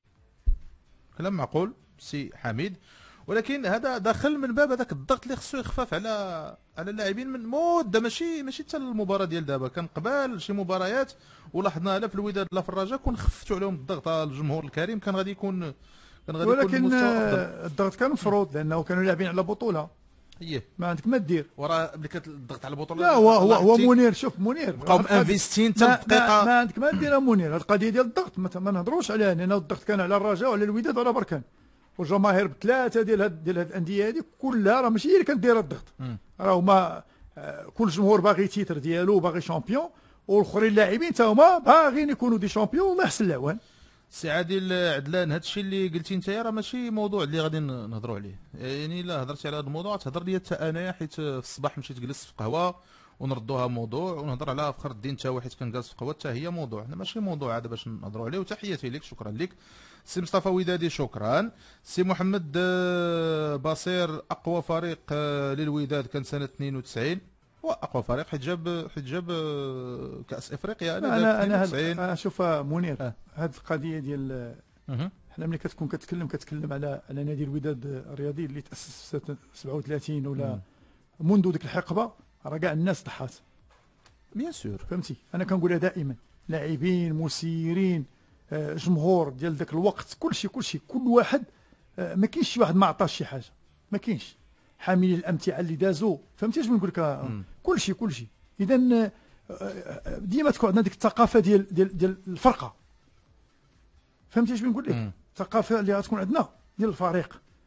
كلام معقول سي حميد، ولكن هذا داخل من باب هذاك الضغط اللي خصو يخفف على اللاعبين من مده، ماشي حتى المباراه ديال دابا، كان قبل شي مباريات ولاحظنا لا في الوداد لا في الرجاء كون خففتوا عليهم الضغط الجمهور الكريم كان غادي يكون ولكن الضغط كان مفروض لانه كانوا لاعبين على بطوله. اييه ما عندك ما دير وراه ملي الضغط على البطوله. لا هو منير، شوف منير بقاو انفيستين حتى الدقيقه. ما عندك ما دير منير. هذه القضيه ديال الضغط ما نهضروش عليها لان الضغط كان على الرجاء وعلى الوداد وعلى بركان، والجماهير بثلاثه ديال هاد الانديه هذه كلها راه ماشي هي اللي كدير الضغط، راه هما كل جمهور باغي تيتر ديالو باغي شامبيون، والاخرين اللاعبين حتى هما باغيين يكونوا دي شامبيون والله يحسن العوان. سي عادل عدلان، هذا الشيء اللي قلتي انت راه ماشي موضوع اللي غادي نهضروا عليه، يعني الا هضرتي على هذا الموضوع تهضر لي حتى انايا، حيت في الصباح مشيت جلست في قهوه ونردوها موضوع ونهضر على فخر الدين حتى واحد كان جالس في قهوه حتى هي موضوع، ماشي موضوع هذا باش نهضروا عليه. وتحياتي لك، شكرا لك سي مصطفى ودادي، شكرا. سي محمد بصير، اقوى فريق للوداد كان سنه 92، واقوى فريق حيت جاب كاس افريقيا. انا شوف منير هذه القضيه ديال حنا ملي كتكلم على نادي الوداد الرياضي اللي تاسس في سنه 37 ولا منذ ديك الحقبه، راه كاع الناس ضحات بيان سور، فهمتي. انا كنقولها دائما، لاعبين مسيرين جمهور ديال ذاك الوقت، كلشي كل واحد، ما كاينش شي واحد ما عطاش شي حاجه، ما كاينش حاملين الامتعه اللي دازوا، فهمتي اش بنقول لك؟ كلشي اذا ديما تكون عندنا ديك الثقافه ديال الفرقه، فهمتي اش بنقول لك؟ الثقافه اللي غتكون عندنا ديال الفريق،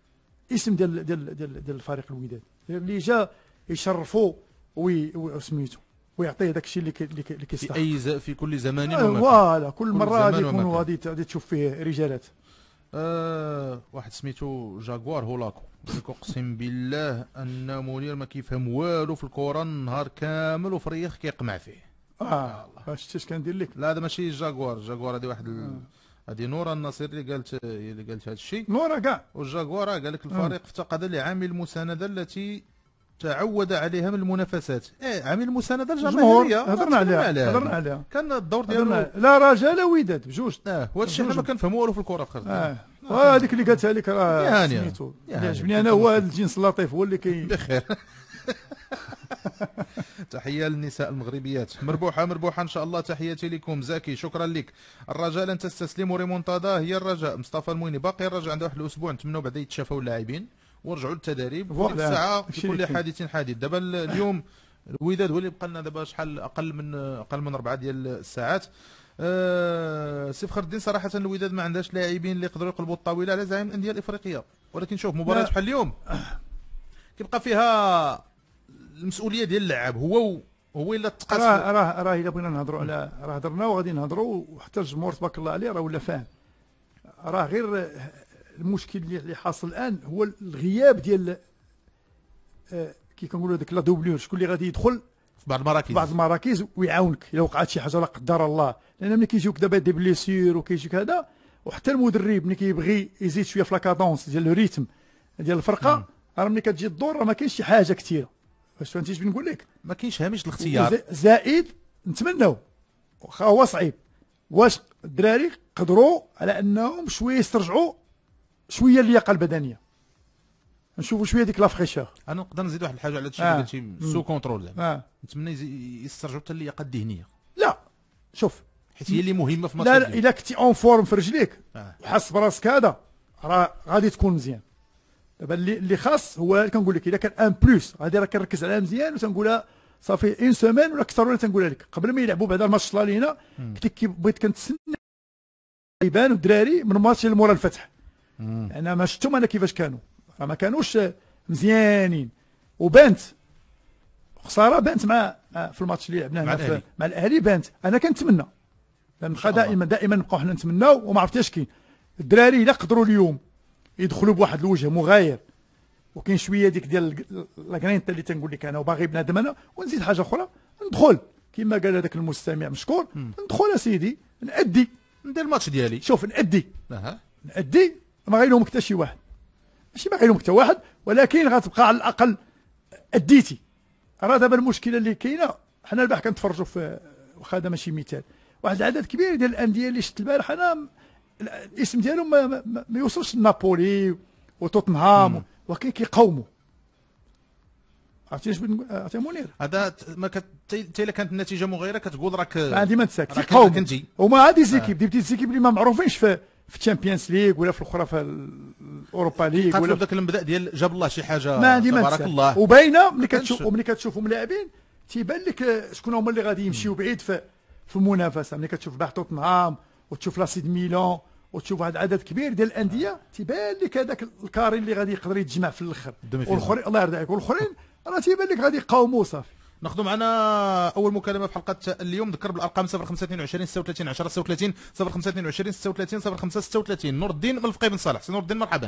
اسم ديال الفريق الوداد اللي جا يشرفوا وسميتو ويعطيه داك الشيء اللي كيستحق في كل زمان ومكان. فوالا كل مره غادي يكونوا غادي تشوف فيه رجالات. واحد سميتو جاكوار هولاكو اقسم بالله ان منير ما كيفهم والو في الكره النهار كامل وفي الرياض كيقمع فيه. شتي اش كندير لك؟ لا هذا ماشي جاكوار هذه واحد هذه نورا النصير اللي قالت هذا الشيء. نورا كاع والجاكوار قال لك الفريق افتقد لعامل المسانده التي تعود عليها من المنافسات. عامل المسانده الجماهيريه هضرنا عليها كان الدور ديالو لا رجاء لا وداد بجوج. وهذا الشيء حنا ما كنفهموا والو في الكره في خرج. وهذيك اللي قالتها لك راه سميتو اللي عجبني انا هو هذا الجنس اللطيف هو اللي بخير. تحيه للنساء المغربيات. مربوحه ان شاء الله. تحياتي لكم. زكي شكرا لك. الرجاء لن تستسلموا، ريمونتادا هي الرجاء. مصطفى المويني باقي الرجاء عنده واحد الاسبوع نتمنوا بعدا يتشافوا اللاعبين ورجعوا للتدريب في الساعه في كل حادث حادث. دابا اليوم الوداد هو اللي بقى لنا دابا شحال اقل من 4 ديال الساعات. سي فخر الدين صراحه الوداد ما عندهاش لاعبين اللي يقدروا يقلبوا الطاوله على زعيم الانديه الافريقيه، ولكن شوف مباراه بحال اليوم كيبقى فيها المسؤوليه ديال اللاعب هو الا تقاس. راه الا بغينا نهضروا على راه هضرنا وغادي نهضروا وحتى الجمهور تبارك الله عليه راه ولا فاهم. راه غير المشكل اللي حاصل الان هو الغياب ديال كي كنقولوا ديك لا دوبلور، شكون اللي غادي يدخل في بعض المراكز ويعاونك الا وقعت شي حاجه لا قدر الله. لان ملي كيجيوك دابا دي بليسير وكيجيك هذا، وحتى المدرب ملي كيبغي يزيد شويه في لاكادونس ديال الريتم ديال الفرقه، راه ملي كتجي الدور راه ما كاينش شي حاجه كثيره. واش فهمتي اش بنقول لك؟ ما كاينش هامش الاختيار. زائد نتمناو واخا هو صعيب، واش الدراري قدروا على انهم شويه يسترجعوا شويه اللياقه البدنيه، نشوفوا شويه ديك لافريشور. انا نقدر نزيد واحد الحاجه على هادشي اللي قلتي سو كونترول زعما. نتمنى يسترجعوا حتى اللياقه الذهنيه. لا شوف حيت هي اللي مهمه في ماتش. لا الا كنتي اون فورم في رجليك وحاس براسك هذا راه غادي تكون مزيان. دابا اللي خاص هو كنقول لك الا كان ان بلوس غادي راه كنركز عليها مزيان وتنقولها صافي اون سيمين ولا اكثر. ولا تنقولها لك قبل ما يلعبوا بعدا الماتش لالينا كنت بغيت كنتسنى يبانوا الدراري من ماتش لمورا الفتح. انا ما شفتهم انا كيفاش كانوا، راه ما كانوش مزيانين وبانت خساره بانت مع في الماتش اللي لعبناه مع الاهلي بانت. انا كنتمنى نبقى دائما نبقاو حنا نتمناو وما عرفتش كاين الدراري الا قدروا اليوم يدخلوا بواحد الوجه مغاير وكاين شويه ديال لاكرينتا اللي تنقول لك انا وباغي بنادم انا. ونزيد حاجه اخرى ندخل كما قال هذاك المستمع مشكور، ندخل اسيدي نأدي ندير الماتش ديالي. شوف نأدي ما غيلومك حتى شي واحد، ماشي ما غيلومك حتى واحد، ولكن غتبقى على الاقل اديتي. راه دابا المشكله اللي كاينه حنا البارح كنتفرجوا في واخا هذا ماشي مثال واحد العدد كبير ديال الانديه اللي شفت البارح انا الاسم ديالهم ما يوصلش لنابولي وتوتنهام ولكن كيقاوموا. عرفتي اش عرفتي منير؟ هذا ما حتى الا كانت النتيجه مغايره كتقول راك عندي ما نساك كيقاوموا. هما هادي زيكيب دي زيكيب اللي ما معروفينش في الشامبيونز ليغ ولا في الاخرى في الاوروبا ليغ ولا داك المبدا ديال جاب الله شي حاجه ما عندي ما تبارك الله. وباينه ملي كتشوفهم لاعبين تيبان لك شكون هما اللي غادي يمشيو بعيد في المنافسه. ملي كتشوف باح توتنهام وتشوف لاسيد ميلان وتشوف واحد عدد كبير ديال الانديه تيبان لك هذاك الكاري اللي غادي يقدر يتجمع في الاخر. والاخرين الله يرضى عليك والاخرين راه تيبان لك غادي يقاوموا صافي. ناخذوا معنا اول مكالمه في حلقه اليوم. ذكر بالارقام 0522 36 10 36 0522 36 05 36. نور الدين من الفقيه بن صالح. سي نور الدين مرحبا.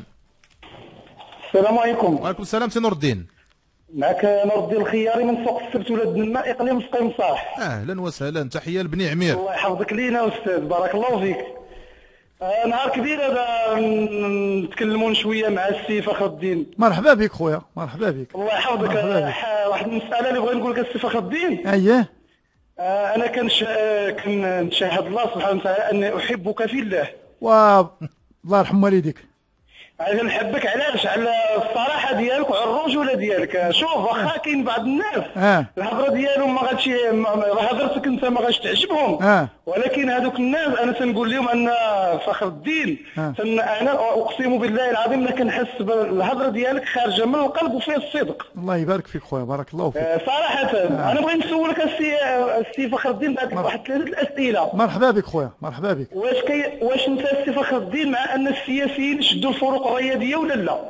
السلام عليكم. وعليكم السلام سي نور الدين. معك نور الدين الخياري من سوق السبت ولاد النماء اقليم الفقيه بن صالح. اهلا وسهلا. تحيه لبني عمير. الله يحفظك لينا استاذ بارك الله فيك. نهار كبير هذا نتكلمون شويه مع السي فخر الدين. مرحبا بك خويا مرحبا بك. الله يحفظك. واحد المساله اللي بغيت نقول لك السي فخر الدين. اييه. انا كنشاهد الله سبحانه وتعالى اني احبك في الله. الله يرحم والديك. انا نحبك علاش؟ على الصراحه ديالك وعلى الرجوله ديالك. شوف واخا كاين بعض الناس الهضره ديالهم ما غاديش هضرتك انت ما غاديش تعجبهم، ولكن هذوك الناس انا تنقول لهم ان فخر الدين انا اقسم بالله العظيم ما كنحس بالهضره ديالك خارجه من القلب وفيها الصدق. الله يبارك فيك خويا بارك الله فيك. صراحه انا بغيت نسولك السي فخر الدين بعد واحد 3 الاسئله. مرحبا بك خويا مرحبا بك. واش انت السي فخر الدين مع ان السياسيين شدوا الفروق الرياضيه ولا لا؟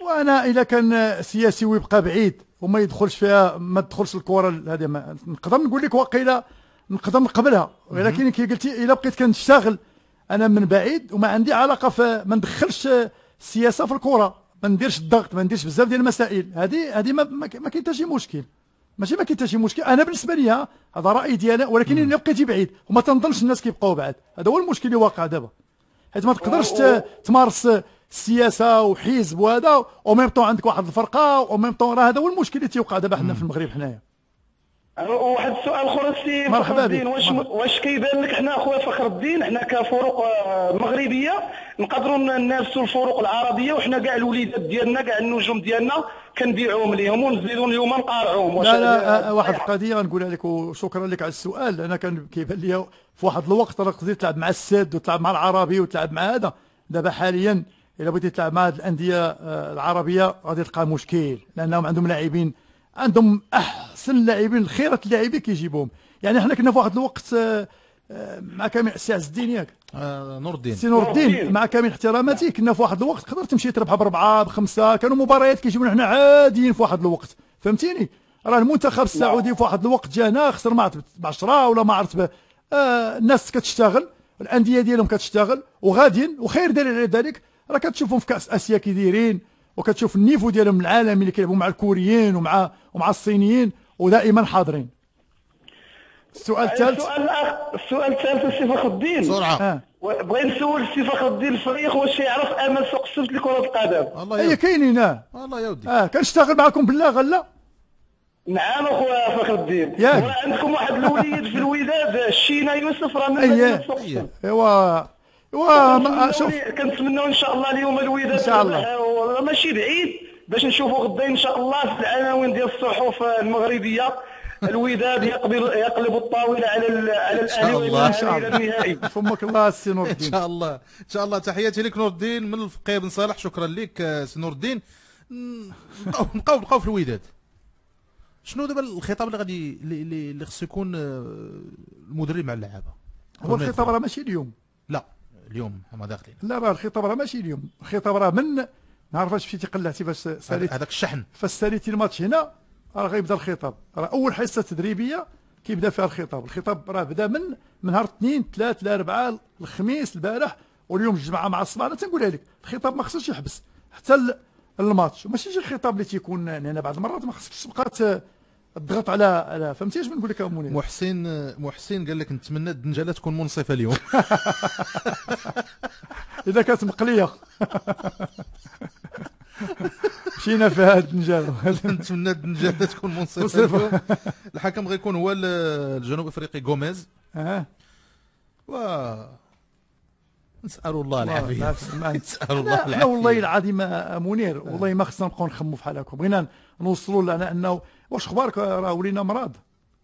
وانا اذا كان سياسي ويبقى بعيد وما يدخلش فيها، ما تدخلش الكره هذه، نقدر نقول لك واقيلا نقدر نقبلها، ولكن كي قلتي الا بقيت كنشتغل انا من بعيد وما عندي علاقه ما ندخلش السياسه في الكره، ما نديرش الضغط، ما نديرش بزاف ديال المسائل، هذه ما كاين حتى شي مشكل، ماشي ما كاين حتى شي مشكل. انا بالنسبه لي هذا راي ديالي، ولكن الا بقيتي بعيد وما تنظنش الناس كيبقاو بعاد، هذا هو المشكل اللي واقع دابا، حيت ما تقدرش تمارس السياسه وحزب وهذا وميم طون عندك واحد الفرقه وميم طون، راه هذا هو المشكل اللي تيوقع دابا حنا في المغرب حنايا. واحد السؤال اخر سي فخر الدين، واش كيبان لك حنا اخويا فخر الدين، حنا كفروق مغربيه نقدروا ننافسوا الفروق العربيه، وحنا كاع الوليدات ديالنا كاع النجوم ديالنا كنبيعوهم ليهم ونزيدوا اليوم نقارعوهم؟ لا واحد القضيه غنقولها لك وشكرا لك على السؤال. انا كان كيبان لي في واحد الوقت راه تقدر تلعب مع السد وتلعب مع العربي وتلعب مع هذا، دابا حاليا الا بغيتي تلعب مع هذه الانديه العربيه غادي تلقى مشكل، لانهم عندهم لاعبين، عندهم احسن اللاعبين، خيرات اللاعبين كيجيبوهم. يعني حنا كنا في واحد الوقت مع كامل سي عز الدين ياك نور الدين، سي نور الدين، مع كامل احتراماتي، كنا في واحد الوقت تقدر تمشي تربح ب4 ب5، كانوا مباريات كيجيبونا حنا عاديين في واحد الوقت، فهمتيني؟ راه المنتخب السعودي في واحد الوقت جانا خسر ما عرفت ب10 ولا ما عرفت الناس كتشتغل، الانديه ديالهم كتشتغل وغاديين، وخير دليل على ذلك راه كتشوفهم في كاس اسيا كي دايرين، وكتشوف النيفو ديالهم العالمي اللي كيلعبوا مع الكوريين ومع الصينيين ودائما حاضرين. السؤال الثالث، السؤال الثالث سي فخر الدين بسرعه. بغيت نسول سي فخر الدين الفريق واش يعرف امل سوق السبت لكره القدم؟ هي كاينين والله يا ودي كنشتغل معكم بالله غلا. نعم اخويا فخر الدين، وراه عندكم واحد الوليد في الوداد الشينا يوسف راه من مدينه سوق السبت. شوف كنتمناو ان شاء الله اليوم الوداد ان شاء الله ماشي بعيد باش نشوفوا غدا ان شاء الله في العناوين ديال الصحف المغربيه الوداد يقلب الطاوله على الاهلي والى النهائي. فمك الله سي نور الدين. ان شاء الله ان شاء الله. تحياتي لك نور الدين من الفقيه بن صالح، شكرا لك سي نور الدين. نبقاو في الوداد. شنو دابا الخطاب اللي غادي اللي خصو يكون المدرب مع اللعابه؟ هو الخطاب راه ماشي اليوم، لا اليوم هما داخلين، لا راه الخطاب راه ماشي اليوم، الخطاب راه من نعرف فاش مشيتي قلعتي فاش ساليت هذاك الشحن، فاش ساليتي الماتش هنا راه غيبدا الخطاب، راه اول حصه تدريبيه كيبدا فيها الخطاب راه بدا من نهار 2 3 4 الخميس البارح، واليوم الجمعه مع الصباح. انا تنقولها لك الخطاب ما خصوش يحبس حتى الماتش، ماشي شي خطاب اللي تيكون يعني بعض المرات ما خصكش تبقى الضغط على فهمتي اش بنقول لك يا منير؟ محسن قال لك نتمنى الدنجاله تكون منصفه اليوم. اذا كانت مقليه مشينا في هذا الدنجاله. نتمنى الدنجاله تكون منصفه اليوم. الحكم غيكون هو الجنوب افريقي غوميز. نسأل الله العافية. نسأل الله العافية. لا والله العظيم منير، والله ما خصنا نبقاو نخموا في حال هكا، بغينا نوصلوا لنا انه واش اخبارك راه ولينا مرض،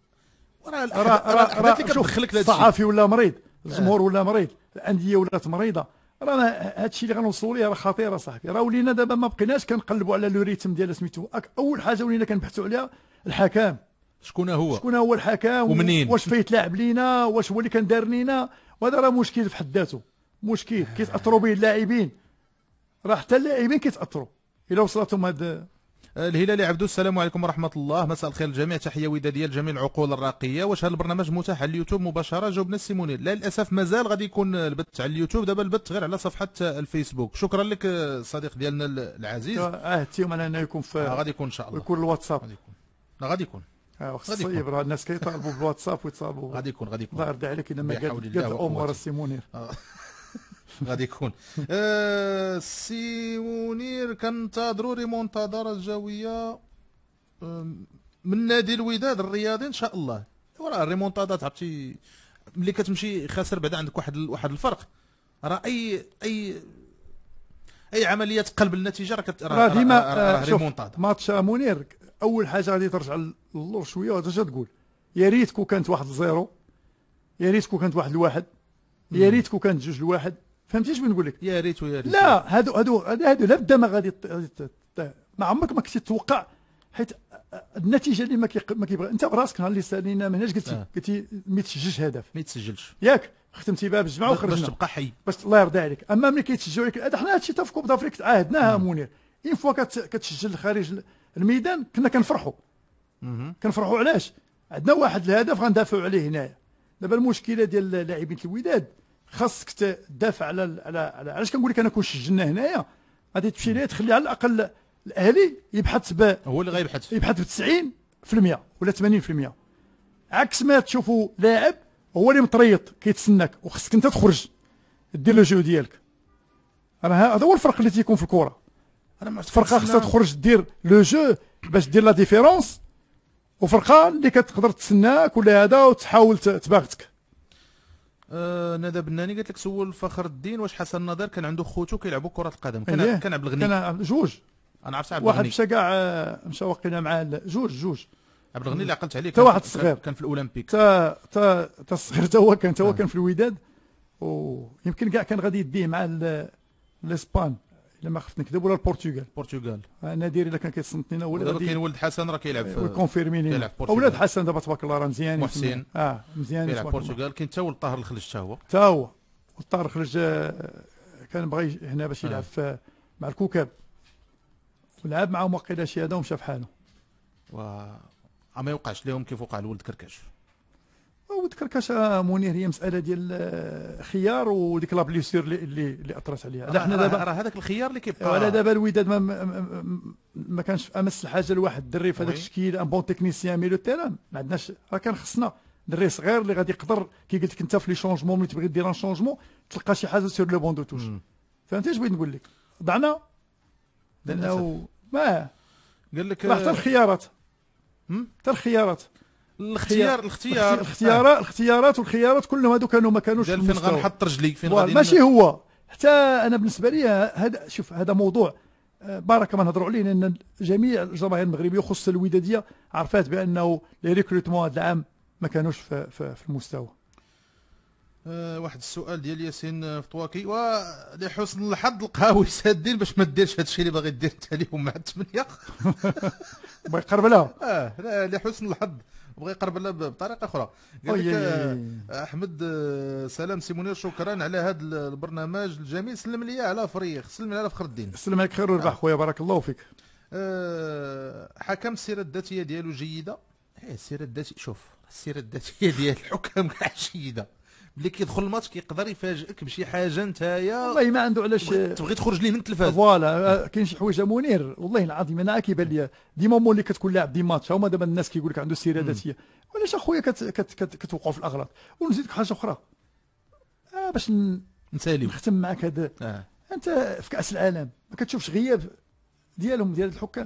راه الصحافي ولا مريض، الجمهور ولا مريض، الانديه ولات مريضه، راه هادشي اللي غنوصلوا ليه راه خطير صاحبي. راه ولينا دابا ما بقيناش كنقلبوا على لو ريتم ديال سميتو، اول حاجه ولينا كنبحثوا عليها الحكم. شكون هو الحكم ومنين، واش فايت لينا، واش هو اللي كان دار لينا، وهذا راه مشكل في حد ذاته، مشكل كيتاثروا به اللاعبين، راه حتى اللاعبين كيتاثروا الا وصلتهم هاد. الهلالي عبدو، السلام عليكم ورحمه الله، مساء الخير للجميع، تحيه وداديه لجميع العقول الراقيه. واش هذا البرنامج متاح على اليوتيوب مباشره؟ جاوبنا السي منير. لا للاسف مازال غادي يكون البث على اليوتيوب، دابا البث غير على صفحه الفيسبوك. شكرا لك الصديق ديالنا العزيز. عهدتيهم على انه يكون في غادي يكون ان شاء الله، ويكون الواتساب غادي يكون طيب. راه الناس كيطالبوا بالواتساب ويتصالوا، غادي يكون الله يرضي عليك الا ما قاد الامور السي منير. غادي يكون. سي منير كنتظروا ريمونتادا رجاويه من نادي الوداد الرياضي ان شاء الله. وراه الريمونتادات عرفتي ملي كتمشي خاسر بعدا عندك واحد الفرق، راه اي عمليه تقلب النتيجه راه ديما ريمونتادا. ماتش منير اول حاجه غادي ترجع للور شويه وترجع تقول يا ريت كون كانت 1-0، يا ريت كون كانت 1-1، يا ريت كون كانت 2-1. فهمتي اش بنقول لك؟ يا ريت ويا ريت. لا هادو لا بدا ما غادي ما عمرك ما كنتي تتوقع، حيت النتيجه اللي ما كيبغى انت براسك نهار اللي سالينا ما هناش قلتي ما يتسجلش هدف، ما يتسجلش ياك ختمتي بها بالجمعه وخرجنا باش تبقى حي، باش الله يرضي عليك. اما ملي كيتسجلوا لك حنا هادشي حتى في كوب دافريك عاهدناها منير، اين فوا كتسجل خارج الميدان كنا كنفرحوا. كنفرحوا علاش؟ عندنا واحد الهدف غندافعوا عليه هنايا. دابا المشكله ديال لاعبين الوداد خاصك تدافع على علاش كنقول لك انا كون سجلنا هنايا غادي تمشي ليه تخلي على الاقل الاهلي يبحث هو اللي غيبحث ب 90% ولا 80%، عكس ما تشوفوا لاعب هو اللي مطريط كيتسناك وخصك انت تخرج دير لو جو ديالك. هذا هو الفرق اللي تيكون في الكره. فرقه خصها تخرج دير لو جو باش دير لا ديفيرونس، وفرقه اللي كتقدر تسناك ولا هذا وتحاول تباغتك. ندى بناني قالت لك سول فخر الدين واش حسن النظر كان عنده خوتو كيلعبوا كره القدم. كان عبد الغني، كان جوج. انا عرفت عبد الغني واحد مشى كاع مشى وقينا مع جوج. عبد الغني اللي عقلت عليه حتى واحد الصغير كان في الاولمبيك، تا الصغير تا هو كان في الوداد، ويمكن كاع كان غادي يديه مع الاسبان الا ما خفت نكذب ولا البرتغال. نادير الا كان كيتصنت لنا هو اللي دابا كاين ولد حسن راه كيلعب في كونفيرميني. اولاد حسن دابا تبارك الله راه مزيانين. محسن مزيانين كيلعب البرتغال. كاين حتى ولد طاهر الخلج حتى هو والطاهر الخلج كان بغى هنا باش يلعب مع الكوكب ولعب معاهم وقيلا شي هذا ومشى في حاله. ما يوقعش لهم كيف وقع لولد كركاش. ولد كركاش منير هي مساله ديال خيار وديك لا بليسير اللي اثرت عليها. حنا دابا راه هذاك الخيار اللي كيبقى. ولا دابا الوداد ما كانش امس الحاجه لواحد الدري في هذاك الشكل ان بون تكنيسيان ميلو تيران ما عندناش. راه كان خصنا دري صغير اللي غادي يقدر كي قلت لك انت في لي شونجمون ملي تبغي دير ان شونجمون تلقى شي حاجه سور لو بون دو توش. فهمتي اش بغيت نقول لك؟ ضعنا لانه ما قال لك حتى الخيارات الاختيارات كلهم هذو كانوا ما كانوش فين غنحط رجلي فين غادي ماشي هو. حتى انا بالنسبه لي هذا شوف هذا موضوع بركه ما نهضروا عليه لان جميع الجماهير المغربيه وخصوصا الوداديه عرفات بانه لي ريكروتمون هذا العام ما كانوش في المستوى. واحد السؤال ديال ياسين فطواكي ولحسن الحظ القهاوي سادين باش ما ديرش هذا الشيء اللي باغي دير انت اليوم مع الثمانيه. بغى يقرب لها. لا لحسن الحظ بغى يقرب لها بطريقه اخرى. قال لك احمد سلام سي منير شكرا على هذا البرنامج الجميل. سلم لي على فريخ، سلم لي على فخر الدين. سلم عليك خير وربح خويا بارك الله فيك. حكم السيره الذاتيه ديالو جيده. السيره الذاتيه شوف السيره الذاتيه ديال الحكام كاع جيده. ملي كيدخل الماتش كيقدر يفاجئك بشي حاجه نتايا والله ما عنده علاش تبغي تخرج ليه من التلفاز. فوالا كاين شي حوايج منير والله العظيم انا كيبان لي ديما ملي كتكون لاعب دي ماتش هما دابا الناس كيقول لك عنده سيره ذاتيه وعلاش اخويا كتوقعوا في الاغلاط. ونزيدك حاجه اخرى باش نسالي نختم معك هذا. انت في كاس العالم ما كتشوفش غياب ديال الحكام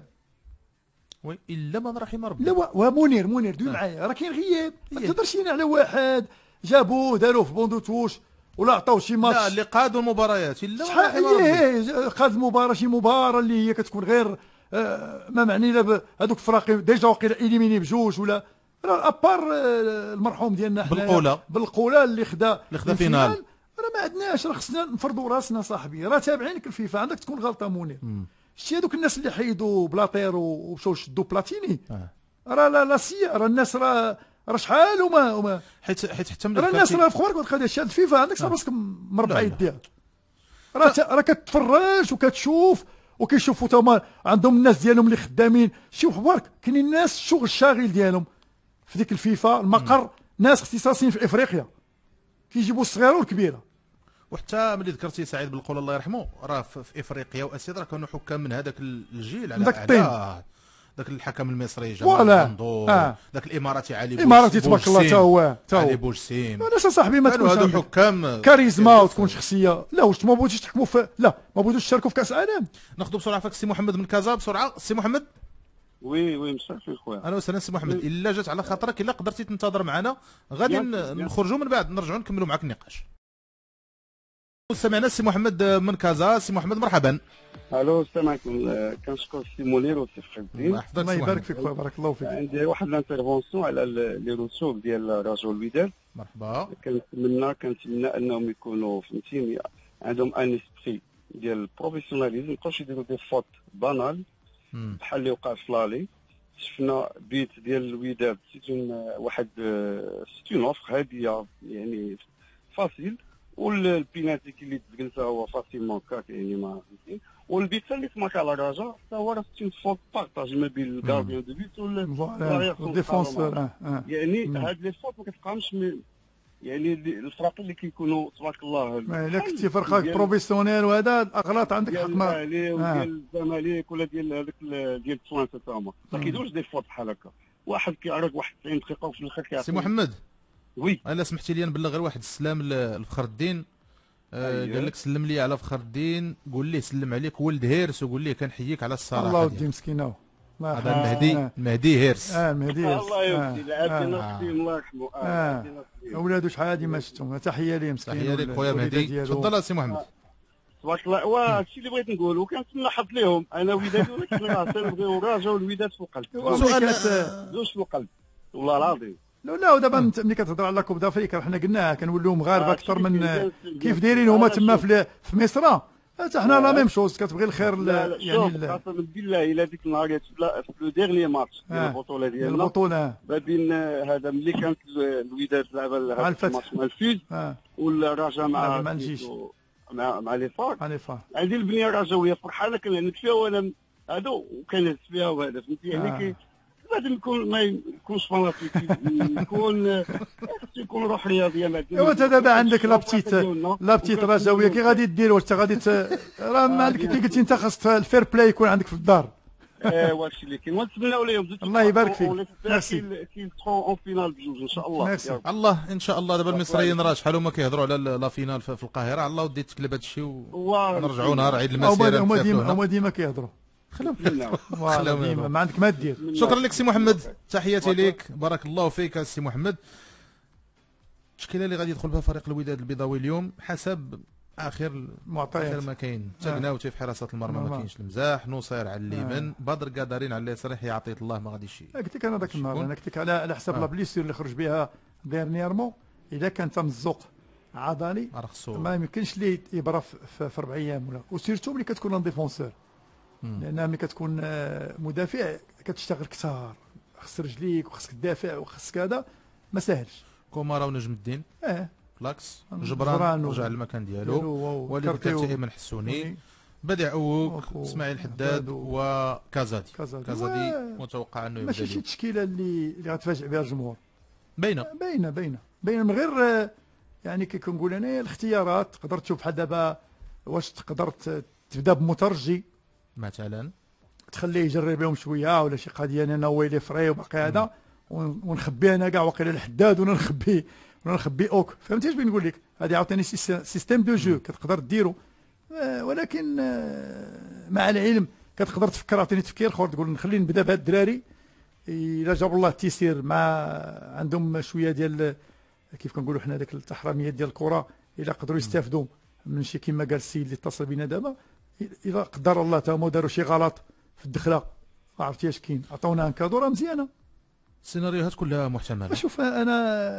وي الا من رحم ربي. لا ومنير دوي معايا راه كاين غياب. ما تقدرش على واحد جابوه داروه في بوندوتوش ولا عطاوه شي ماتش. لا اللي قادوا المباريات الا قاد المباراه شي مباراه اللي هي كتكون غير ما معني لا هذوك الفراق ديجا واقيلا اليميني بجوج ولا راه ابار المرحوم ديالنا حنا بالقوله اللي خدا فينال. راه ما عندناش. راه خصنا نفرضوا راسنا صاحبي. راه تابعينك الفيفا عندك تكون غلطه منير. شتي هذوك الناس اللي حيدوا بلاطير ومشاو شدوا بلاتيني راه لا راه الناس راه شحال وما حيت حتى راه الناس راه في خبرك القضيه شاد فيفا عندك راسك مربع يديها. راه كتفرج وكتشوف وكيشوفوا تما عندهم الناس ديالهم اللي خدامين. شوف خبرك كاينين الناس الشغل الشاغل ديالهم في ديك الفيفا المقر ناس اختصاصيين في افريقيا كيجيبوا الصغيره والكبيره. وحتى ملي ذكرتي سعيد بالقول الله يرحمه راه في افريقيا واسيا راه كانوا حكام من هذاك الجيل على ذاك الحكم المصري جمال المنظور ذاك الاماراتي علي تبارك الله تا هو علي بوجسيم. علاش صاحبي ما تكونش هادو حكام كاريزما وتكون شخصيه. لا واش ما بغيتوش تحكموا في ما بغيتوش تشاركوا في كاس العالم. ناخذوا بسرعه فيك السي محمد من كازا بسرعه. السي محمد وي مساء الخير خويا. اهلا وسهلا السي محمد. الا جات على خاطرك الا قدرتي تنتظر معنا غادي نخرجوا من بعد نرجعوا نكملوا معك النقاش. سمعنا السي محمد من كازا. السي محمد مرحبا. الو السلام عليكم. كنشكر السي منير والسي فخر الدين. الله يبارك فيك خويا بارك الله فيك. عندي واحد الانترفونسيون على لي رسوب ديال رجل الوداد. مرحبا. كنتمنى انهم يكونوا فهمتيني عندهم ان اسبري ديال البروفيسيوناليزم. مابقاوش يديروا دي فوت بانال بحال اللي وقع في لالي. شفنا بيت ديال الوداد سيتون واحد سيتون اوفر هاديه يعني فاسيل والبيناتي اللي تسجل حتى هو فاسيلمون كاك يعني ما فهمتي. والبيت اللي تمارك على الرجاء حتى هو راه ستين فوق بارطاج ما بين الكارديان دو بيت والديفونسور. يعني هاد لي فوت ما كتبقاش يعني الفرق اللي كيكونوا تبارك الله الا كنتي فرقك بروفيسيونيل وهذا الاغلاط عندك حق ما ديال الزمالك ولا ديال هذاك ديال التوانسه تا هما ما كيديروش دي فوت بحال هكا. واحد كيعرض واحد 90 دقيقه وفي الاخر كيعطي. سي محمد وي الا سمحتي لي نبلغ غير واحد السلام لفخر الدين. قال لك سلم لي على فخر الدين، قول ليه سلم عليك ولد هيرس، وقول ليه كنحييك على الصراحه. الله ودي مسكينه هذا المهدي هيرس. المهدي هيرس. الله يودي العافيه الله يرحمه. اولادو شحال هادي ما شفتهم. تحيه ليه مسكين. تحيه لك خويا مهدي. تفضل سي محمد. تبارك الله. وهادشي اللي بغيت نقول كنتمنى حظ ليهم انا ودادي، ولكن راه تنبغيو الرجاء والوداد فوق القلب. زوج فوق القلب والله العظيم. لا ودابا ملي كتهضر على كوب دافريكا حنا قلناها كنوليو مغاربه اكثر من كيف دايرين هما تما في مصر. حتى حنا لا ميم شوز كتبغي الخير يعني قسما بالله الا ديك النهار في لو ديرني ماتش ديال البطوله ديالنا ما بين هذا ملي كانت الوداد لعبه الماتش مع الفيز والرجاء مع الجيش مع لي فار. عندي البنيه الرجاويه فرحانه كنهنك فيها وانا هادو وكنهز فيها وهذا فهمتي يعني لازم يكون ما يكونش فاناتيك، يكون روح رياضيه مع ايوا انت دابا عندك لابتيت رجاويه كي غادي دير واش غادي راه ما عندك كي قلتي انت خاص الفير بلاي يكون عندك في الدار. ايوا هادشي اللي كاين ونتمناو لهم الله يبارك فيك. ميرسي كي تخون اون فينال بجوج ان شاء الله. الله ان شاء الله. دابا المصريين راه شحال هما كيهضروا على لا فينال في القاهره. على الله ودي تقلب هذا الشيء ونرجعوا نهار عيد المسيره. هما ديما كيهضروا. خلاهم ما عندك ما دير. شكرا لك سي محمد، تحياتي ليك، بارك الله فيك سي محمد. التشكيله اللي غادي يدخل بها فريق الوداد البيضاوي اليوم حسب اخر ما كاين. تاكناوتي في حراسه المرمى ما كاينش المزاح، نصير على اليمين، بدر قادرين على اليسار، يحيى عطيه الله ما غاديش. قلت لك انا ذاك النهار انا قلت لك على حساب لا بليسير اللي خرج بها ديرنييرمون. اذا كان مزوق عضلي ما يمكنش ليه يبرا في 4 ايام ولا وسيرتو ملي كتكون ان ديفونسور. لان ملي كتكون مدافع كتشتغل كثار، خص رجليك وخصك تدافع وخصك هذا ما ساهلش. كومارا ونجم الدين لاكس جبران رجع للمكان ديالو، وليد كارتي ايمن حسوني، بديع اوك، اسماعيل حداد وكازادي. متوقع انه يبدا. ماشي شي تشكيله اللي غتفاجئ بها الجمهور. باينه من غير يعني كي كنقول انا الاختيارات تقدر تشوف بحال دابا واش تقدر تبدا بمترجي مثلا تخليه يجرب بهم شويه ولا شي قضيه انا ويلي فري وباقي هذا ونخبي انا كاع واقيلا الحداد وانا نخبي اوك. فهمتي اش بغيت نقول لك؟ هذه عاوتاني سيستيم دو جو كتقدر ديرو، ولكن مع العلم كتقدر تفكر عاوتاني تفكير اخر تقول نخلي نبدا بهاد الدراري الا جاب الله التيسير مع عندهم شويه ديال كيف كنقولوا حنا داك التحرميه ديال الكره، الا قدروا يستافدوا من شي كيما قال السيد اللي اتصل بينا دابا، اذا قدر الله تا هما داروا شي غلط في الدخله عرفتي اش كاين عطونا ان كادو راه مزيانه. السيناريوهات كلها محتمله. شوف انا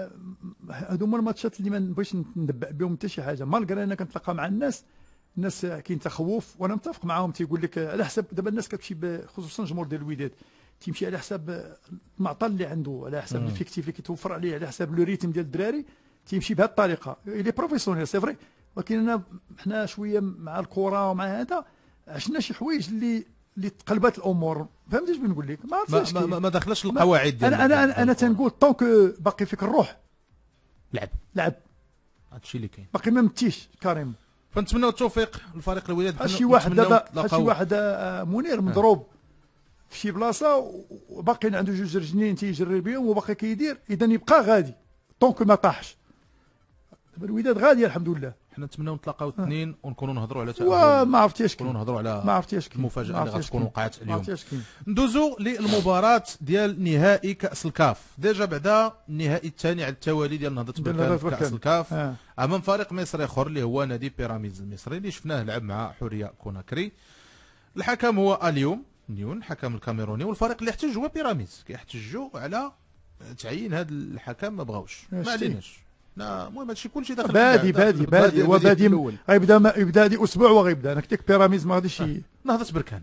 هادو هما الماتشات اللي ما نبغيش ندبع بهم حتى شي حاجه، مالغري انا كنتلاقى مع الناس كاين تخوف وانا متفق معاهم. تيقول لك على حسب دابا الناس كتمشي خصوصا الجمهور ديال الوداد تيمشي على حساب المعطى اللي عنده، على حساب الفيكتيف اللي كيتوفر عليه، على حساب لو ريتم ديال الدراري تيمشي بهذه الطريقه. لي بروفيسيونيل سي فري، ولكن حنا شويه مع الكره ومع هذا عشنا شي حوايج اللي تقلبات الامور. فهمتي اش بنقول لك؟ ما عرفتش ما دخلش القواعد ديال انا تنقول طونك باقي فيك الروح لعب هادشي اللي كاين، باقي ما متيش كريم. فنتمناو التوفيق للفريق الوداد. شي واحد دابا شي واحد منير مضروب في شي بلاصه وباقي عنده جوج رجلين تيجري بهم وباقي كيدير، اذا يبقى غادي طونك ما طاحش. دابا الوداد غاديه الحمد لله. حنا نتمناو نتلاقاو الاثنين ونكونوا نهضروا على ما عرفتيش نكونوا نهضروا على ما عرفتيش المفاجاه اللي غتكون وقعت اليوم. ندوزو للمباراه ديال نهائي كاس الكاف. ديجا بعدا النهائي الثاني على التوالي ديال نهضه بركان في كاس الكاف امام فريق مصري اخر اللي هو نادي بيراميدز المصري اللي شفناه لعب مع حوريه كوناكري. الحكم هو اليوم نيون الحكم الكاميروني، والفريق اللي احتج هو بيراميدز. كيحتجوا على تعيين هذا الحكم، ما بغاوش ما عليناش. المهم هادشي كلشي داخل بادي هو غيبدا هادي اسبوع وغيبدا. انا قلت لك بيراميدز ما غاديش نهضه بركان.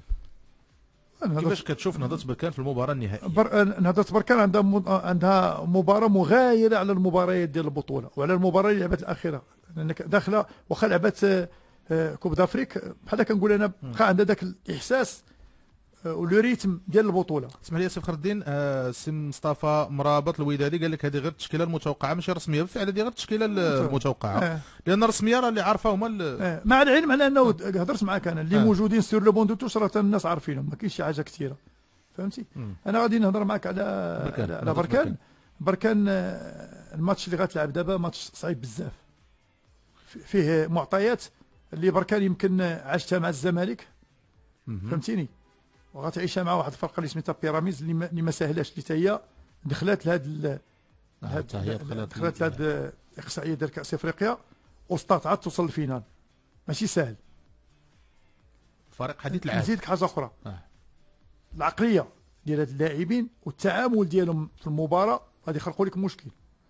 كيفاش كتشوف نهضه بركان في المباراه النهائيه؟ نهضه بركان عندها مباراه مغايره على المباريات ديال البطوله وعلى المباراه اللي لعبت الاخيره. لانك داخله واخا لعبات كوب دافريك بحال كنقول انا بقى عندها ذاك الاحساس ولو ريتم ديال البطوله. اسمح لي سي فخر الدين، سي مصطفى مرابط الودادي قال لك هذه غير التشكيله المتوقعه ماشي رسميه، بالفعل هذه غير التشكيله المتوقعه لان الرسميه راه اللي عارفه هما مع العلم على انه هضرت معاك انا اللي موجودين سور لو بون دو توش راه الناس عارفينهم، ما كاينش شي حاجه كثيره فهمتي. انا غادي نهضر معاك على بركان. بركان الماتش اللي غتلعب دابا ماتش صعيب بزاف، فيه معطيات اللي بركان يمكن عاشتها مع الزمالك فهمتيني، وغتعيشها مع واحد الفرقه اللي سميتها بيراميدز اللي ما ساهلاش اللي حتى هي دخلت لهاد دخلت لهاد الاقصائيه ديال كاس افريقيا واستطاعت توصل للفينال، ماشي سهل. فريق حديث العهد. نزيدك حاجه اخرى، العقليه ديال هاد اللاعبين والتعامل ديالهم في المباراه غادي يخلقوا لك مشكل.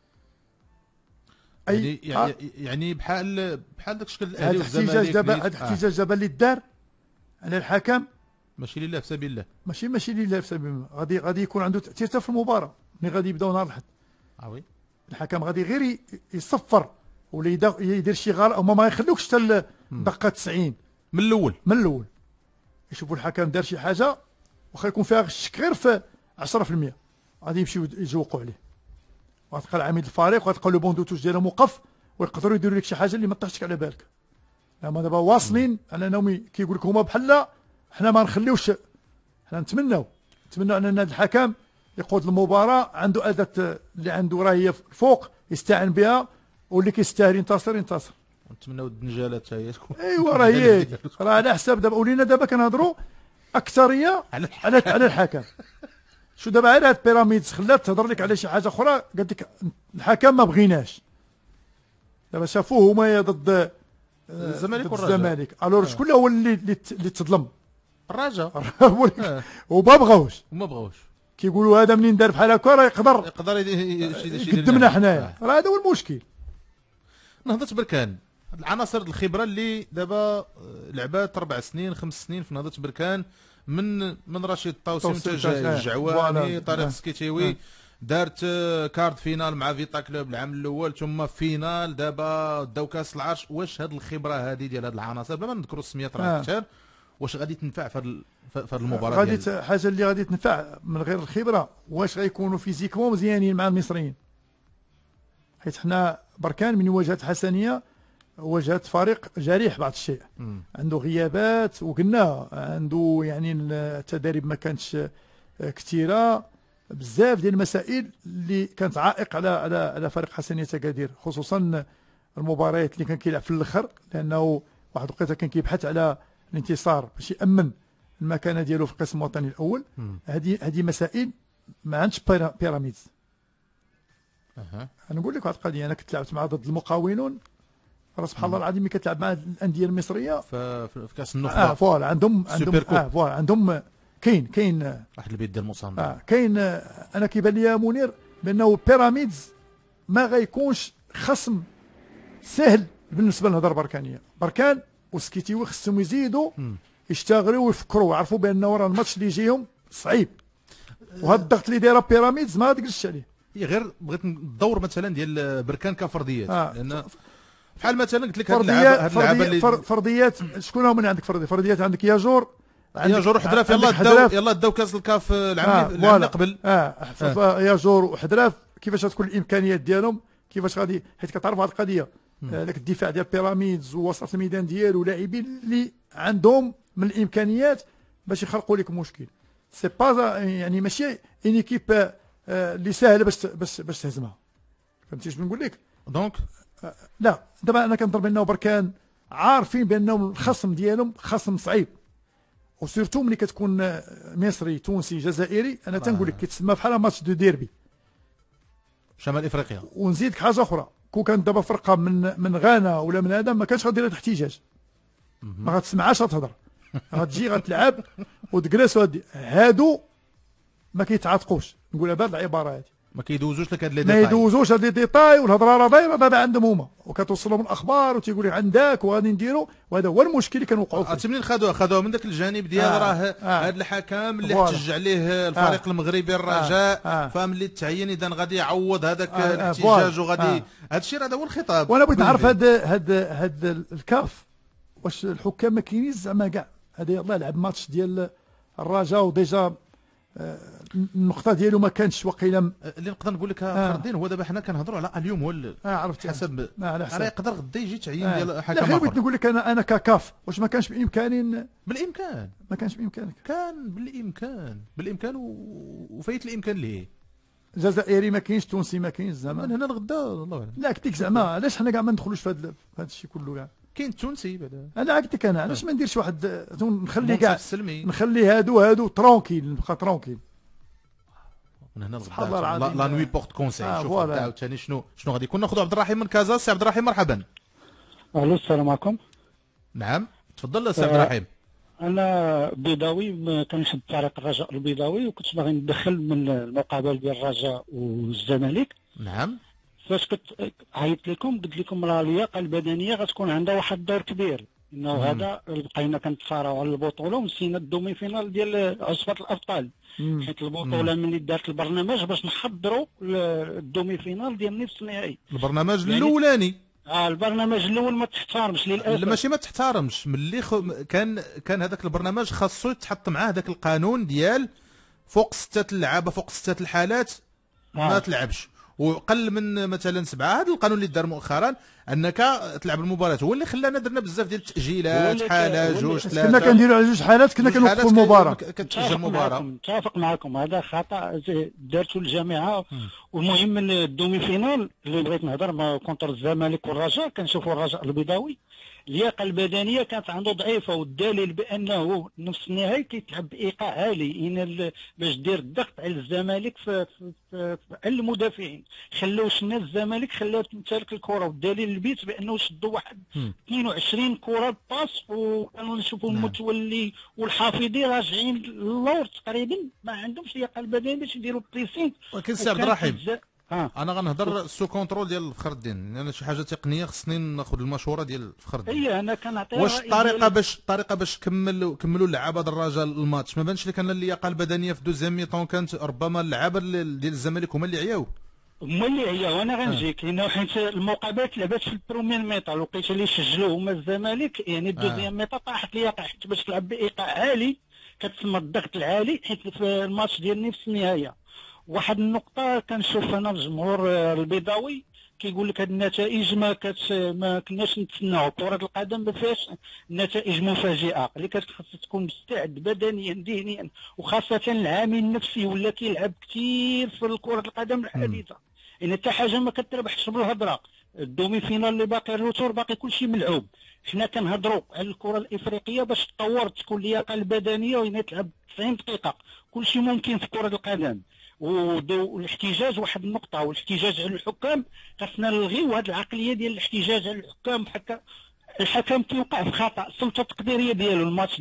يعني بحال داك الشكل الاهلي والاحتجاج دابا، هذا الاحتجاج دابا اللي دار على الحكم ماشي لله في سبيل الله، ماشي لله في سبيل الله، غادي يكون عنده تاثير حتى في المباراه ملي غادي يبداو نهار الاحد. وي الحكم غادي غير يصفر ولا يدير شي غلط، هما ما يخلوكش حتى الدقه 90 من الاول يشوفوا الحكم دار شي حاجه واخا يكون فيها الشك غير في 10% غادي يمشيو يجوقوا عليه، وغتلقى العميد الفريق وغتلقى لو بون دو توش ديالهم موقف ويقدروا يديروا لك شي حاجه اللي ما طيحتش على بالك. هما دابا واصلين على انهم كيقول لك هما بحال حنا ما نخليوش، حنا نتمناو ان هذا الحكم يقود المباراه عنده اداه اللي عنده راه هي فوق يستعن بها، واللي كيستاهل ينتصر. نتمناو الدنجاله حتى هي تكون. ايوا راه هي راه على حساب دابا ولينا دابا كنهضروا اكثريه على الحكم. شو دابا غير هاد بيراميدز خلات تهضر لك على شي حاجه اخرى، قالت لك الحكم ما بغيناش. دابا شافوه هما ضد الزمالك الور شكون هو اللي تظلم؟ الرجاء. وما بغاوش كيقولوا هذا منين دار بحال هكا راه يقدر يقدمنا حنايا، راه هذا هو المشكل. نهضة بركان العناصر الخبره اللي دابا لعبات 4 سنين 5 سنين في نهضة بركان، من رشيد الطاوسي منتجه الجعواني، طارق السكيتيوي، دارت كارد فينال مع فيتا كلوب العام الاول، ثم فينال دابا داو كاس العرش. واش هاد الخبره هذه ديال هاد العناصر بلا ما نذكروا السميات راه كثار، واش غادي تنفع في هاد المباراه؟ غادي حاجه اللي غادي تنفع من غير الخبره، واش غيكونوا فيزيكمون مزيانين مع المصريين؟ حيت حنا بركان من واجهات حسنيه واجهات فريق جريح بعض الشيء، عنده غيابات وقلنا عنده يعني التدريب ما كانتش كثيره، بزاف ديال المسائل اللي كانت عائق على فريق حسنيه اكادير، خصوصا المباريات اللي كان كيلعب في الاخر، لانه واحد الوقيته كان كيبحث على الانتصار باش يامن المكانه ديالو في القسم الوطني الاول. هذه مسائل ما عندش بيراميدز. انا نقول لك واحد القضيه، انا كنت لعبت مع ضد المقاولون، راه سبحان الله العظيم ملي كتلعب مع الانديه المصريه في كاس النخبه فوالا عندهم كاين واحد البيت ديال المصنع كاين. انا كيبان لي منير بانه بيراميدز ما غيكونش خصم سهل بالنسبه للهضره بركانيه. بركان وسكيتيوي خصهم يزيدوا يشتغلوا ويفكروا ويعرفوا بانه راه الماتش اللي يجيهم صعيب، وهذا الضغط اللي دايره بيراميدز ما تجلسش عليه. هي غير بغيت ندور مثلا ديال بركان كفرضيات، لان بحال مثلا قلت لك هاد اللعابه اللي فرضيات شكون هما اللي عندك فرضيات عندك ياجور وحدراف، يلا داو كاس الكاف العام اللي قبل. ياجور وحدراف كيفاش غتكون الامكانيات ديالهم، كيفاش غادي، حيت كتعرف هذه القضيه داك الدفاع ديال بيراميدز ووسط الميدان ديالو لاعبين اللي عندهم من الامكانيات باش يخلقوا لك مشكل. سي با يعني ماشي ان ايكيب اللي ساهله باش تهزمها، فهمتي اش بنقول لك؟ دونك لا دابا انا كنضرب انه بركان عارفين بانه الخصم ديالهم خصم صعيب، وسيرتو ملي كتكون مصري تونسي جزائري، انا تنقول لك كيتسمى بحال ماتش دو ديربي شمال افريقيا. ونزيدك حاجه اخرى، كون كانت دابا فرقه من غانا ولا من هذا ما كانش غادير هذا الاحتجاج، ما غتسمعهاش غتهضر، غتجي غتلعب وتجلس هادو ما كيتعاتقوش. نقولها بهذه العباره هذه، ما كيدوزوش لك هاد لي ديتاي، ما يدوزوش هاد لي ديتاي، والهضره راه دايره عندهم هما، وكتوصلهم الاخبار وتيقول لك عندك وغادي نديروا، وهذا هو المشكل اللي كنوقعوا فيه. عرفتي منين خدوها من ذاك الجانب ديال راه هاد الحكم اللي احتج عليه الفريق المغربي الرجاء، فملي تعين اذا غادي يعوض هذاك الاحتجاج وغادي هذا الشيء، هذا هو الخطاب. وانا بغيت نعرف هاد الكاف واش الحكام ما كاينينش زعما كاع. هذا يلاه لعب ماتش ديال الرجاء وديجا النقطه ديالو ما كانتش وقيلا اللي نقدر نقول لك فخر الدين. هو دابا حنا كنهضروا على اليوم هو عرفتي حسب راه يقدر غدا يجي تعيين ديال حكم. لا غير بغيت نقول لك انا ككاف واش ما كانش بامكاني. بالامكان ما كانش بامكانك. كان بالامكان وفايت الامكان ليه. جزائري ما كاينش، تونسي ما كاينش زعما من هنا لغدا الله اعلم. لا قلت لك زعما علاش حنا كاع ما ندخلوش في هذا الشيء كله كاع. كاين التونسي بعدا. انا قلت لك انا علاش ما نديرش واحد نخلي كاع نخلي هادو ترونكيل، نبقى ترونكيل من هنا لغدا. لا نوي بورت كونساي. شوف عاوتاني شنو غادي يكون. ناخذ عبد الرحيم من كازا. سي عبد الرحيم مرحبا. الو السلام عليكم. نعم تفضل سي عبد الرحيم. انا بيضاوي، كنحب فريق الرجاء البيضاوي، وكنت باغي ندخل من المقابل ديال الرجاء والزمالك. نعم. فاش كنت عيطت لكم قلت لكم راه اللياقه البدنيه غتكون عندها واحد الدور كبير، انه هذا بقينا كنتفارعوا على البطوله ونسينا الدومي فينال ديال عصبه الابطال، حيت البطوله ملي دارت البرنامج باش نحضروا الدومي فينال ديال نصف النهائي. البرنامج يعني الاولاني البرنامج الاول ما تحترمش للاسف. ماشي ما تحترمش، ملي كان هذاك البرنامج خاصو يتحط معاه هذاك القانون ديال فوق 6 لعابه، فوق 6 الحالات ما تلعبش، وقل من مثلا 7. هذا القانون اللي دار مؤخرا انك تلعب المباراه هو اللي خلانا درنا بزاف ديال التاجيلات، حاله جوج ثلاثه. كنا كنديروا على 2 حالات، كنا كنوقفوا المباراه. كتسجل المباراه. متفق معكم، هذا خطا دارته الجامعه. والمهم الدومي فينال اللي بغيت نهضر كونتر الزمالك والرجاء، كنشوفوا الرجاء البيضاوي اللياقه البدنيه كانت عنده ضعيفه، والدليل بانه نصف النهائي كيتلعب بايقاع عالي باش دير الضغط على الزمالك في المدافعين. خلاو شنا الزمالك خلاو تمتلك الكره، والدليل البيت بانه شدوا واحد 22 كره باس، وكانوا نشوفوا المتولي والحافظي راجعين للور تقريبا ما عندهمش لياقه البدنيه باش يديروا البريسينغ. ولكن سي عبد الرحيم انا غنهضر سو كونترول ديال فخر الدين، لان شي حاجه تقنيه خصني ناخذ المشوره ديال فخر الدين. انا كنعطي واش الطريقه باش كملوا اللعابه ديال الرجاء الماتش ما بانش لك ان اللياقه البدنيه في دوزيام ميطون كانت ربما اللعابه ديال الزمالك هما اللي عياو. هما اللي عياو. انا غنجيك لانه حيت المقابلات لعبات في البروميير ميطا، الوقيته اللي سجلوا هما الزمالك، يعني الدوزيام ميطا طاحت اللياقه، حيت باش تلعب بايقاع عالي كتسمى الضغط العالي، حيت في الماتش ديال نصف النهائي واحد النقطة كنشوف أنا الجمهور البيضاوي كيقول لك هاد النتائج ما كناش نتسناو. كرة القدم ما فيهاش نتائج مفاجئة، اللي كتخص تكون مستعد بدنيا ذهنيا، وخاصة العامل النفسي ولا كيلعب كثير في كرة القدم الحديثة. يعني حتى حاجة ما كتربحش بالهضرة. الدومي فينال اللي باقي الروتور باقي كلشي ملعوب. حنا كنهضروا على الكرة الإفريقية باش تطور تكون اللياقة البدنية وين تلعب 90 دقيقة، كلشي ممكن في كرة القدم. والاحتجاج واحد النقطه، والاحتجاج على الحكام خاصنا نلغيو هذه العقليه ديال الاحتجاج على الحكام. حتى الحكم كيوقع في خطا، السلطه التقديريه ديالو الماتش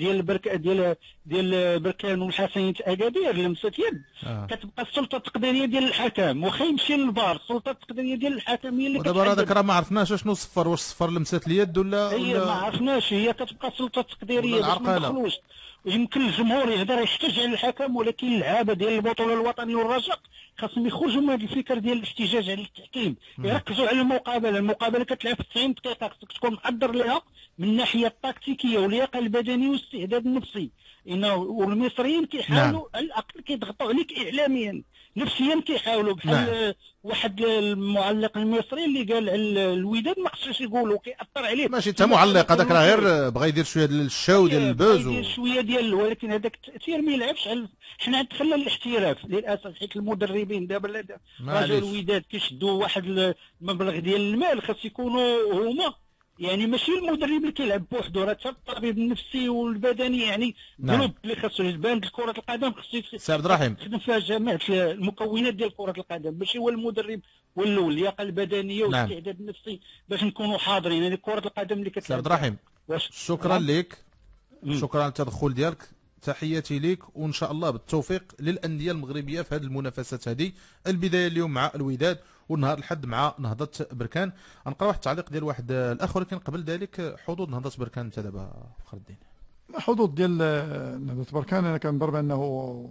ديال بركان والحسنيه اكادير لمسات يد كتبقى السلطه التقديريه ديال الحكم، واخا يمشي للفار السلطه التقديريه ديال الحكم هي اللي ودابا هذاك راه ما عرفناش شنو صفر، واش صفر لمسات اليد ولا ما عرفناش. هي كتبقى السلطه التقديريه باش ما ندخلوش. يمكن الجمهور يقدر يحتج على الحكم، ولكن اللعابه ديال البطوله الوطنيه والرجاء خاصهم يخرجوا من هذه الفكره ديال الاحتجاج على التحكيم، يركزوا على المقابله كتلعب في 90 دقيقه، خصك تكون محضر لها من الناحيه التكتيكيه واللياقه البدنيه والاستعداد النفسي. والمصريين كيحاولوا على الاقل كيضغطوا عليك اعلاميا، نفسيا كيحاولوا بحال واحد المعلق المصري اللي قال على الوداد ما خصوش يقولوا كيأثر عليه. ماشي انت معلق، هذاك راه غير بغى يدير شويه ديال الشو ديال البوز يدير شويه ديال، ولكن هذاك التاثير ما يلعبش على. حنا دخلنا الاحتراف للاسف، حيت المدربين دابا رجال الوداد كيشدوا واحد المبلغ ديال المال، خاص يكونوا هما يعني ماشي المدرب اللي كيلعب بوحدو، راه حتى الطبيب النفسي والبدني، يعني جروب اللي خاصو يبان كرة القدم خاصو سي عبد الرحيم يخدم فيها جميع المكونات ديال كرة القدم، ماشي هو المدرب ولا اللياقه البدنيه والاستعداد النفسي باش نكونوا حاضرين. يعني كرة القدم اللي كتلعب. سي عبد الرحيم شكرا لك، شكرا على التدخل ديالك. تحياتي ليك، وان شاء الله بالتوفيق للانديه المغربيه في هذه المنافسات هذه. البدايه اليوم مع الوداد والنهار الحد مع نهضه بركان. غنقرا واحد التعليق ديال واحد الاخ، ولكن قبل ذلك حظوظ نهضه بركان انت دابا فخر الدين. حظوظ ديال نهضه بركان انا كنظن بانه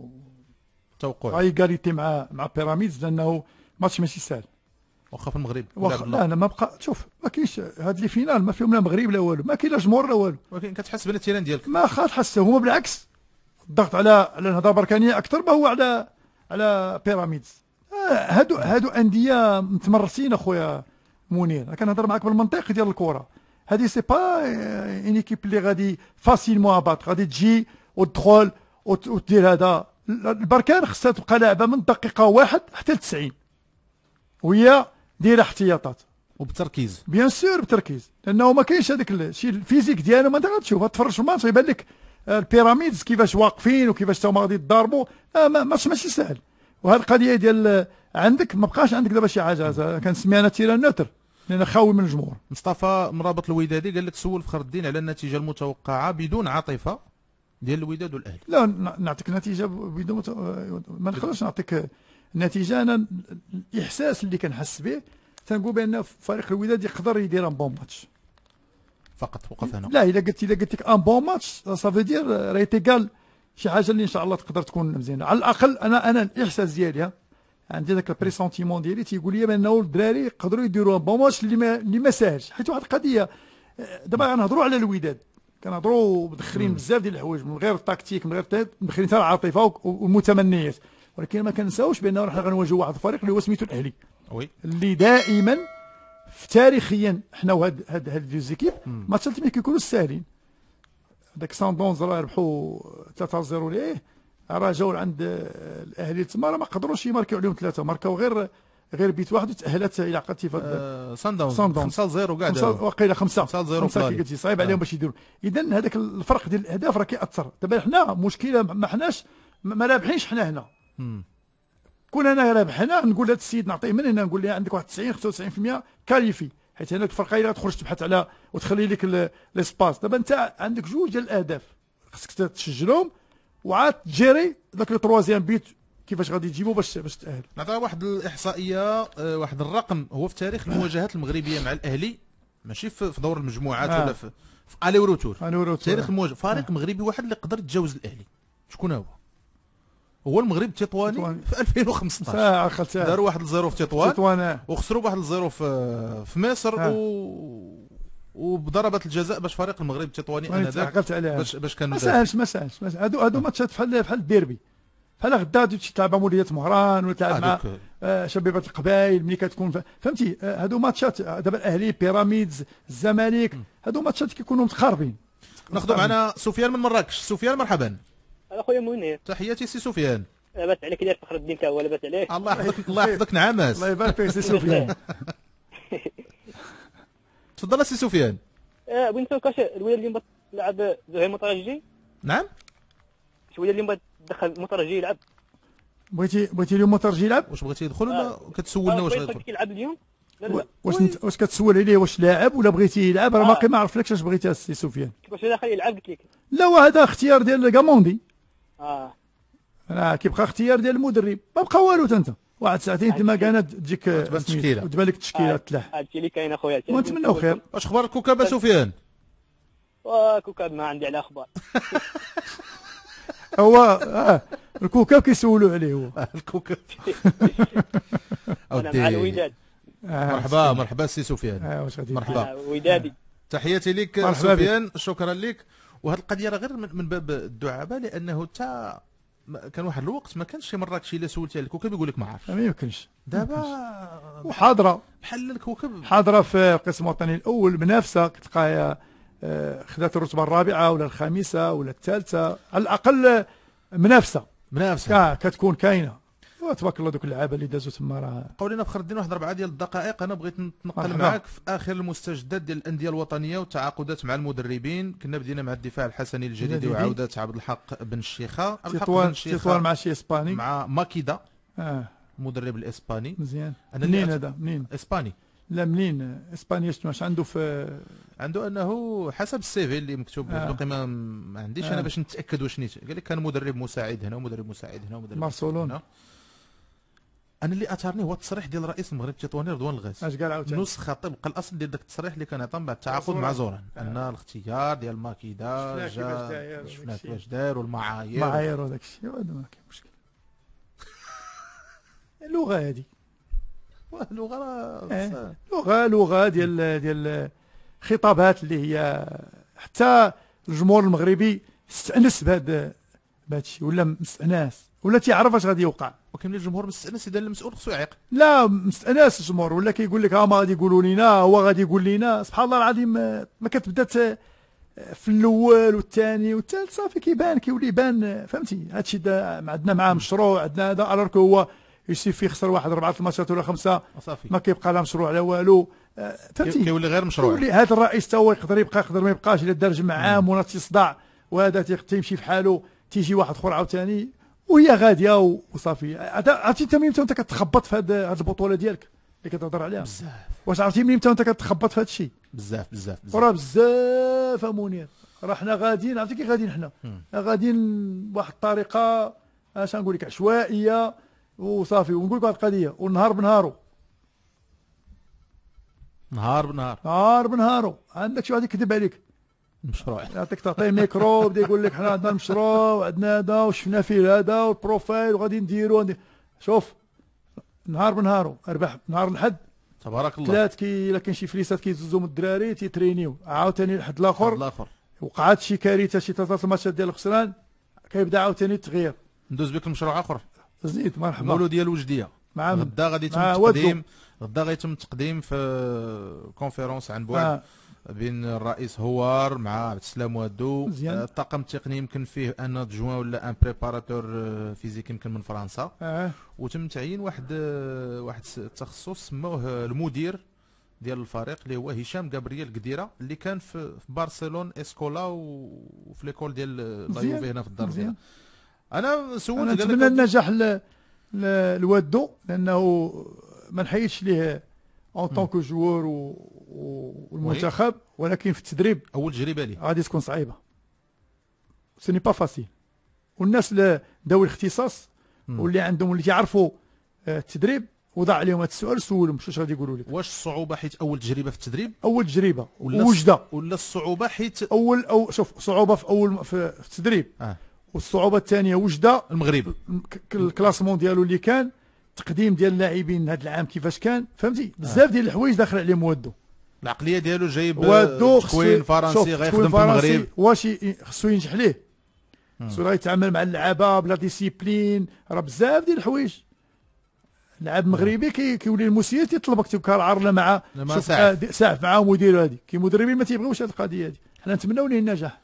توقع ايغاليتي مع بيراميدز، لانه ماتش ماشي سهل. واخا في المغرب لا انا ما بقى شوف، ما كاينش هاد لي فينال ما فيهم لا مغرب لا والو، ما كاين لا جمهور لا والو، ولكن كتحس بان التيران ديالك ما خاطحس هما بالعكس، الضغط على النهضه بركانيه اكثر ما هو على بيراميدز. هادو انديه متمرسين اخويا منير، انا كنهضر معاك بالمنطق ديال الكره. هذه سي با اون ايكيب اللي غادي فاسيلمون اباط، غادي تجي وتدخل وتدير هذا. البركان خصها تبقى لاعبه من دقيقه 1 حتى ل 90 وهي دايره احتياطات وبتركيز، بيان سور بتركيز، لانه ما كاينش هذاك الشيء الفيزيك ديالهم. انت غتشوف تفرج في الماتش يبان لك البيراميدز كيفاش واقفين وكيفاش هما غادي يضاربوا. ماتش ماشي سهل. وهذه القضيه ديال عندك ما بقاش عندك دابا شي حاجه كنسميها انا تيران نوتر، لان خاوي من الجمهور. مصطفى مرابط الودادي قال لك سول فخر الدين على النتيجه المتوقعه بدون عاطفه ديال الوداد والاهلي. لا نعطيك نتيجه بدون ما نقدرش نعطيك نتيجه. انا الاحساس اللي كنحس به تنقول بان فريق الوداد يقدر يدير ان بون ماتش فقط. وقف هنا. لا الا قلت لك ان بون ماتش صافي دير راهي تيكال شي حاجه اللي ان شاء الله تقدر تكون مزيانه. على الاقل انا الاحساس ديالي عندي ذاك البريسونتيمون ديالي تيقول لي بانه الدراري يقدروا يديروا ان بون ماتش اللي ما ساهلش. حيت واحد القضيه دابا غنهضروا على الوداد، كنهضروا مدخلين بزاف ديال الحوايج من غير التكتيك من غير مدخلين حتى العاطفه والمتمنيات، ولكن ما كنساوش بانه حنا غنواجهوا واحد الفريق اللي هو سميتو الاهلي، وي اللي دائما تاريخيا حنا وهاد دو زيكيب ماتشات اللي كيكونوا ساهلين. داك ساندونز راه ربحوا 3-0 ليه، راه جاو عند الاهلي تما ما قدروش يماركيو عليهم 3، ماركاو غير بيت واحد وتاهلت الى عقدتي ساندونز 5-0 كاع واقيلا 5 كي قلتي صعيب عليهم باش يديروا. اذا هذاك الفرق ديال الاهداف راه كيأثر. دابا حنا مشكله ما حناش ما رابحينش حنا هنا. كون انا رابح هنا نقول لهذا السيد نعطيه من هنا نقول له عندك واحد 90-95% كاليفي، حيت هنا الفرقه اللي غتخرج تبحث على وتخلي لك ليسباس. دابا انت عندك جوج ديال الاهداف خصك تسجلهم وعاد تجيري ذاك لو تروازيام بيت كيفاش غادي تجيبو باش تاهل. نعطيها واحد الاحصائيه، واحد الرقم هو في تاريخ المواجهات المغربيه مع الاهلي، ماشي في دور المجموعات ولا في الي وروتور، تاريخ المواجهه فريق مغربي واحد اللي قدر يتجاوز الاهلي. شكون هو المغرب التطواني في 2015 داروا 1-0 في تطوان وخسروا 1-0 في مصر وبضربات الجزاء باش فريق المغرب التطواني باش كانوا ما ساهلش هادو ماتشات بحال الديربي، بحال غدا تلعب مع مولية مهران ولا تلعب مع شبيبه القبائل ملي كتكون فهمتي. هادو ماتشات دابا الاهلي بيراميدز الزمالك هادو ماتشات كيكونوا متقاربين. ناخذ معنا سفيان من مراكش. سفيان مرحبا. اخويا منير. تحياتي سي سفيان. لاباس عليك ديال فخر الدين تا هو لاباس عليك. الله يحفظك الله يحفظك نعماس. الله يبارك فيك سي سفيان. تفضل سي سفيان. بغيت نسولك واش الولاد اللي بغا تلعب زهير مترجي؟ نعم. الولاد اللي بغا تدخل مترجي يلعب؟ بغيتي اليوم مترجي يلعب؟ واش بغيتي يدخل ولا كتسولنا واش غيدخل؟ كيلعب اليوم؟ واش كتسول عليه واش لاعب ولا بغيتي يلعب؟ راه باقي ما عرفلكش اش بغيتي السي سفيان. واش داخل يلعب قلت لك؟ لا وهذا اختيار ديال كاموندي. راه كيبقى اختيار ديال المدرب، ما بقى والو انت واحد ساعتين تما كانت تجيك التشكيله وتبان لك التشكيله تلاح. هادشي اللي كاين اخويا. ونتمناو خير. واش اخبار الكوكب سفيان؟ كوكب ما عندي على اخبار. هو الكوكب كيسولوا عليه هو الكوكب. انا مع الوداد. مرحبا سي سفيان. مرحبا ودادي. تحياتي لك سفيان، شكرا لك. وهذه القضيه راه غير من باب الدعابه، لانه حتى كان واحد الوقت ما كانش شي مراكشي الا سولتي على الكوكب يقول لك ما عرفش. ما يمكنش. دابا وحاضره بحال الكوكب حاضره في القسم الوطني الاول، منافسه كتلقاها خذات الرتبه الرابعه ولا الخامسه ولا الثالثه، على الاقل منافسه كتكون كاينه. وتبارك الله دوك اللعابه اللي دازوا تما راه. قولنا فخر الدين واحد 4 ديال الدقائق. انا بغيت نتنقل معك في اخر المستجدات ديال الانديه الوطنيه والتعاقدات مع المدربين. كنا بدينا مع الدفاع الحسني الجديد وعوده عبد الحق بن الشيخه. تطوان مع شي اسباني مع ماكيدا المدرب الاسباني. مزيان. منين هذا منين؟ اسباني. لا منين اسبانيا شنو واش عنده في عنده انه حسب السي في اللي مكتوب ما عنديش انا باش نتاكد واش نيت. قال لك كان مدرب مساعد هنا ومدرب مساعد هنا ومدرب برشلونه. انا اللي اثارني هو التصريح ديال رئيس المغرب التطواني رضوان الغاز. اش قال عاوتاني؟ نسخه طبق الاصل ديال داك التصريح اللي كان عطى بعد التعاقد مع زوران ان الاختيار ديال ماكيدا شفنا كيفاش دار والمعايير وداك الشيء. هذا ما كاين مشكل. اللغه هذه لغه ديال خطابات اللي هي حتى الجمهور المغربي استانس بهذا الشيء، ولا مستانس ولا تيعرف اش غادي يوقع. وكاين الجمهور مستانس اذا المسؤول خصو يعيق. لا مستانس الجمهور ولا كيقول لك ها ما غادي يقولوا لينا، هو غادي يقول لينا. سبحان الله العظيم ما كتبدا في الاول والثاني والثالث صافي كيولي يبان. فهمتي هادشي عندنا معاه مشروع، عندنا هذا الوغ هو يسيفي يخسر واحد 4 الماتشات ولا 5 صافي ما كيبقى لا مشروع لا والو. فهمتي كيولي غير مشروع. هذا الرئيس تا هو يقدر يبقى يقدر ما يبقاش الا دار جمع عام ولا تيصدع وهذا تيمشي في حاله، تيجي واحد اخر عاوتاني وهي غاديه وصافي. عرفتي انت منين انت كتخبط في هذه البطوله ديالك اللي كتهضر عليها بزاف؟ واش عرفتي منين انت كتخبط في هذا الشيء؟ بزاف وراه بزاف منير. راه حنا غاديين، عرفتي كي غاديين حنا غاديين بواحد الطريقه اش نقول لك عشوائيه وصافي. ونقول لك واحد القضيه، والنهار بنهارو نهار بنهارو عندك شي واحد يكذب عليك المشروع، يعطيك تعطيه ميكرو بدا يقول لك حنا عندنا المشروع وعندنا هذا وشفنا فيه هذا والبروفايل وغادي نديرو. شوف نهار بنهارو اربح نهار الحد تبارك الله. ثلاث الا كاين شي فليسات كيزوزو من الدراري تيترينيو، عاوتاني الحد الاخر وقعت شي كارثه شي 3 الماتشات ديال الخسران كيبدا عاوتاني التغيير. ندوز بك المشروع اخر زيد مرحبا مولو ديال وجديه. غدا غادي يتم التقديم، غدا غيتم التقديم في كونفيرونس عن بعد بين الرئيس هوار مع عبد السلام وادو. الطاقم التقني يمكن فيه ان ادجوان ولا ان بريباراتور فيزيك يمكن من فرنسا. وتم تعيين واحد التخصص سموه المدير ديال الفريق اللي هو هشام جابرييل قديره اللي كان في برشلونه اسكولا وفي ليكول ديال لايوفي هنا في الدار البيضاء. انا سولت نتمنى النجاح لوادو لانه ما نحيدش ليه اون طونكو جوور والمنتخب، ولكن في التدريب اول تجربه ليه غادي تكون صعيبه. سي ني با فاسيل. والناس اللي داو الاختصاص واللي عندهم واللي تعرفوا التدريب وضع عليهم هذا السؤال سولهم واش غادي يقولوا لك. واش الصعوبه حيت اول تجربه في التدريب؟ اول تجربه وجده ولا الصعوبه حيت شوف صعوبه في التدريب والصعوبه الثانيه وجده المغرب الكلاسمون ديالو اللي كان التقديم ديال اللاعبين هذا العام كيفاش كان. فهمتي بزاف ديال الحوايج داخل عليهم وادو. العقليه ديالو جايب تكوين فرنسي غيخدم في المغرب. واش خصو ينجح ليه؟ خصو يتعامل مع اللعابه بلا ديسيبلين. راه بزاف ديال الحوايج. اللاعب مغربي كيولي المسير تيطلبك تكرعر مع ساعف معاهم ويديروا هذه. كي مدربين ما تيبغيوش هذه القضيه هذه. حنا نتمناو ليه النجاح.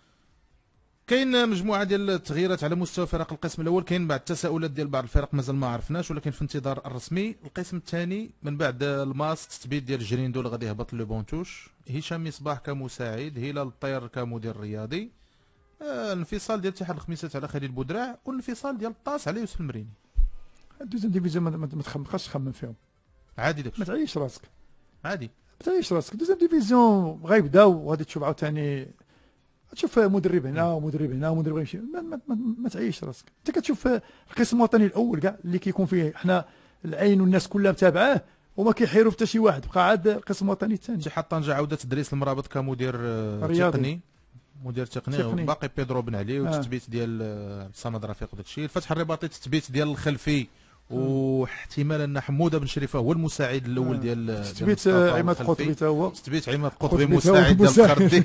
كاين مجموعه ديال التغييرات على مستوى فرق القسم الاول. كاين بعض التساؤلات ديال بعض الفرق مازال ما عرفناش ولكن في انتظار الرسمي. القسم الثاني من بعد الماس تثبيت ديال جريندو اللي غادي يهبط لو بونتوش، هشام مصباح كمساعد، هلال الطير كمدير رياضي، الانفصال ديال اتحاد الخميسات على خليل بودراع، والانفصال ديال الطاس على يوسف المريني. الدوزيام ديفيزيون ما تخممش تخمم فيهم عادي داكشي. ما تعيش راسك عادي ما تعيش راسك. الدوزيام ديفيزيون غيبداو وغادي تشوف عاوتاني تشوف مدرب هنا ومدرب هنا ومدرب يمشي. ما تعيش راسك. انت كتشوف القسم الوطني الاول كاع اللي كيكون فيه حنا العين والناس كلها متابعاه وما كيحيروا حتى شي واحد، بقى عاد القسم الوطني الثاني. اتحاد طنجة عوده تدريس المرابط كمدير تقني، مدير تقني. باقي بيدرو بن علي والتثبيت ديال عبد الصمد رفيق وداك الشيء. الفتح الرباطي التثبيت ديال الخلفي واحتمال ان حموده بن شريفه هو المساعد الاول ديال تثبيت عماد قطبي حتى هو. تثبيت عماد قطبي مساعد ديال الخردين.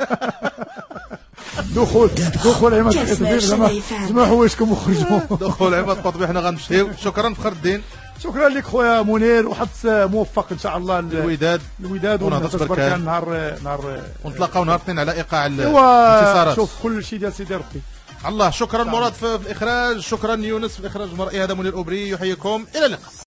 دخول عماد قطبي زعما حوايجكم وخرجوا. دخول عماد قطبي حنا غنمشيو. شكرا فخر الدين. شكرا لك خويا منير وحد موفق ان شاء الله. الوداد ونهضر نهار ونتلاقاو نهار الاثنين على ايقاع الانتصارات. شوف كل شيء ديال سيدي ربي. الله. شكرا مراد في الاخراج، شكرا يونس في الاخراج المرئي. هذا منير أوبري يحييكم، الى اللقاء.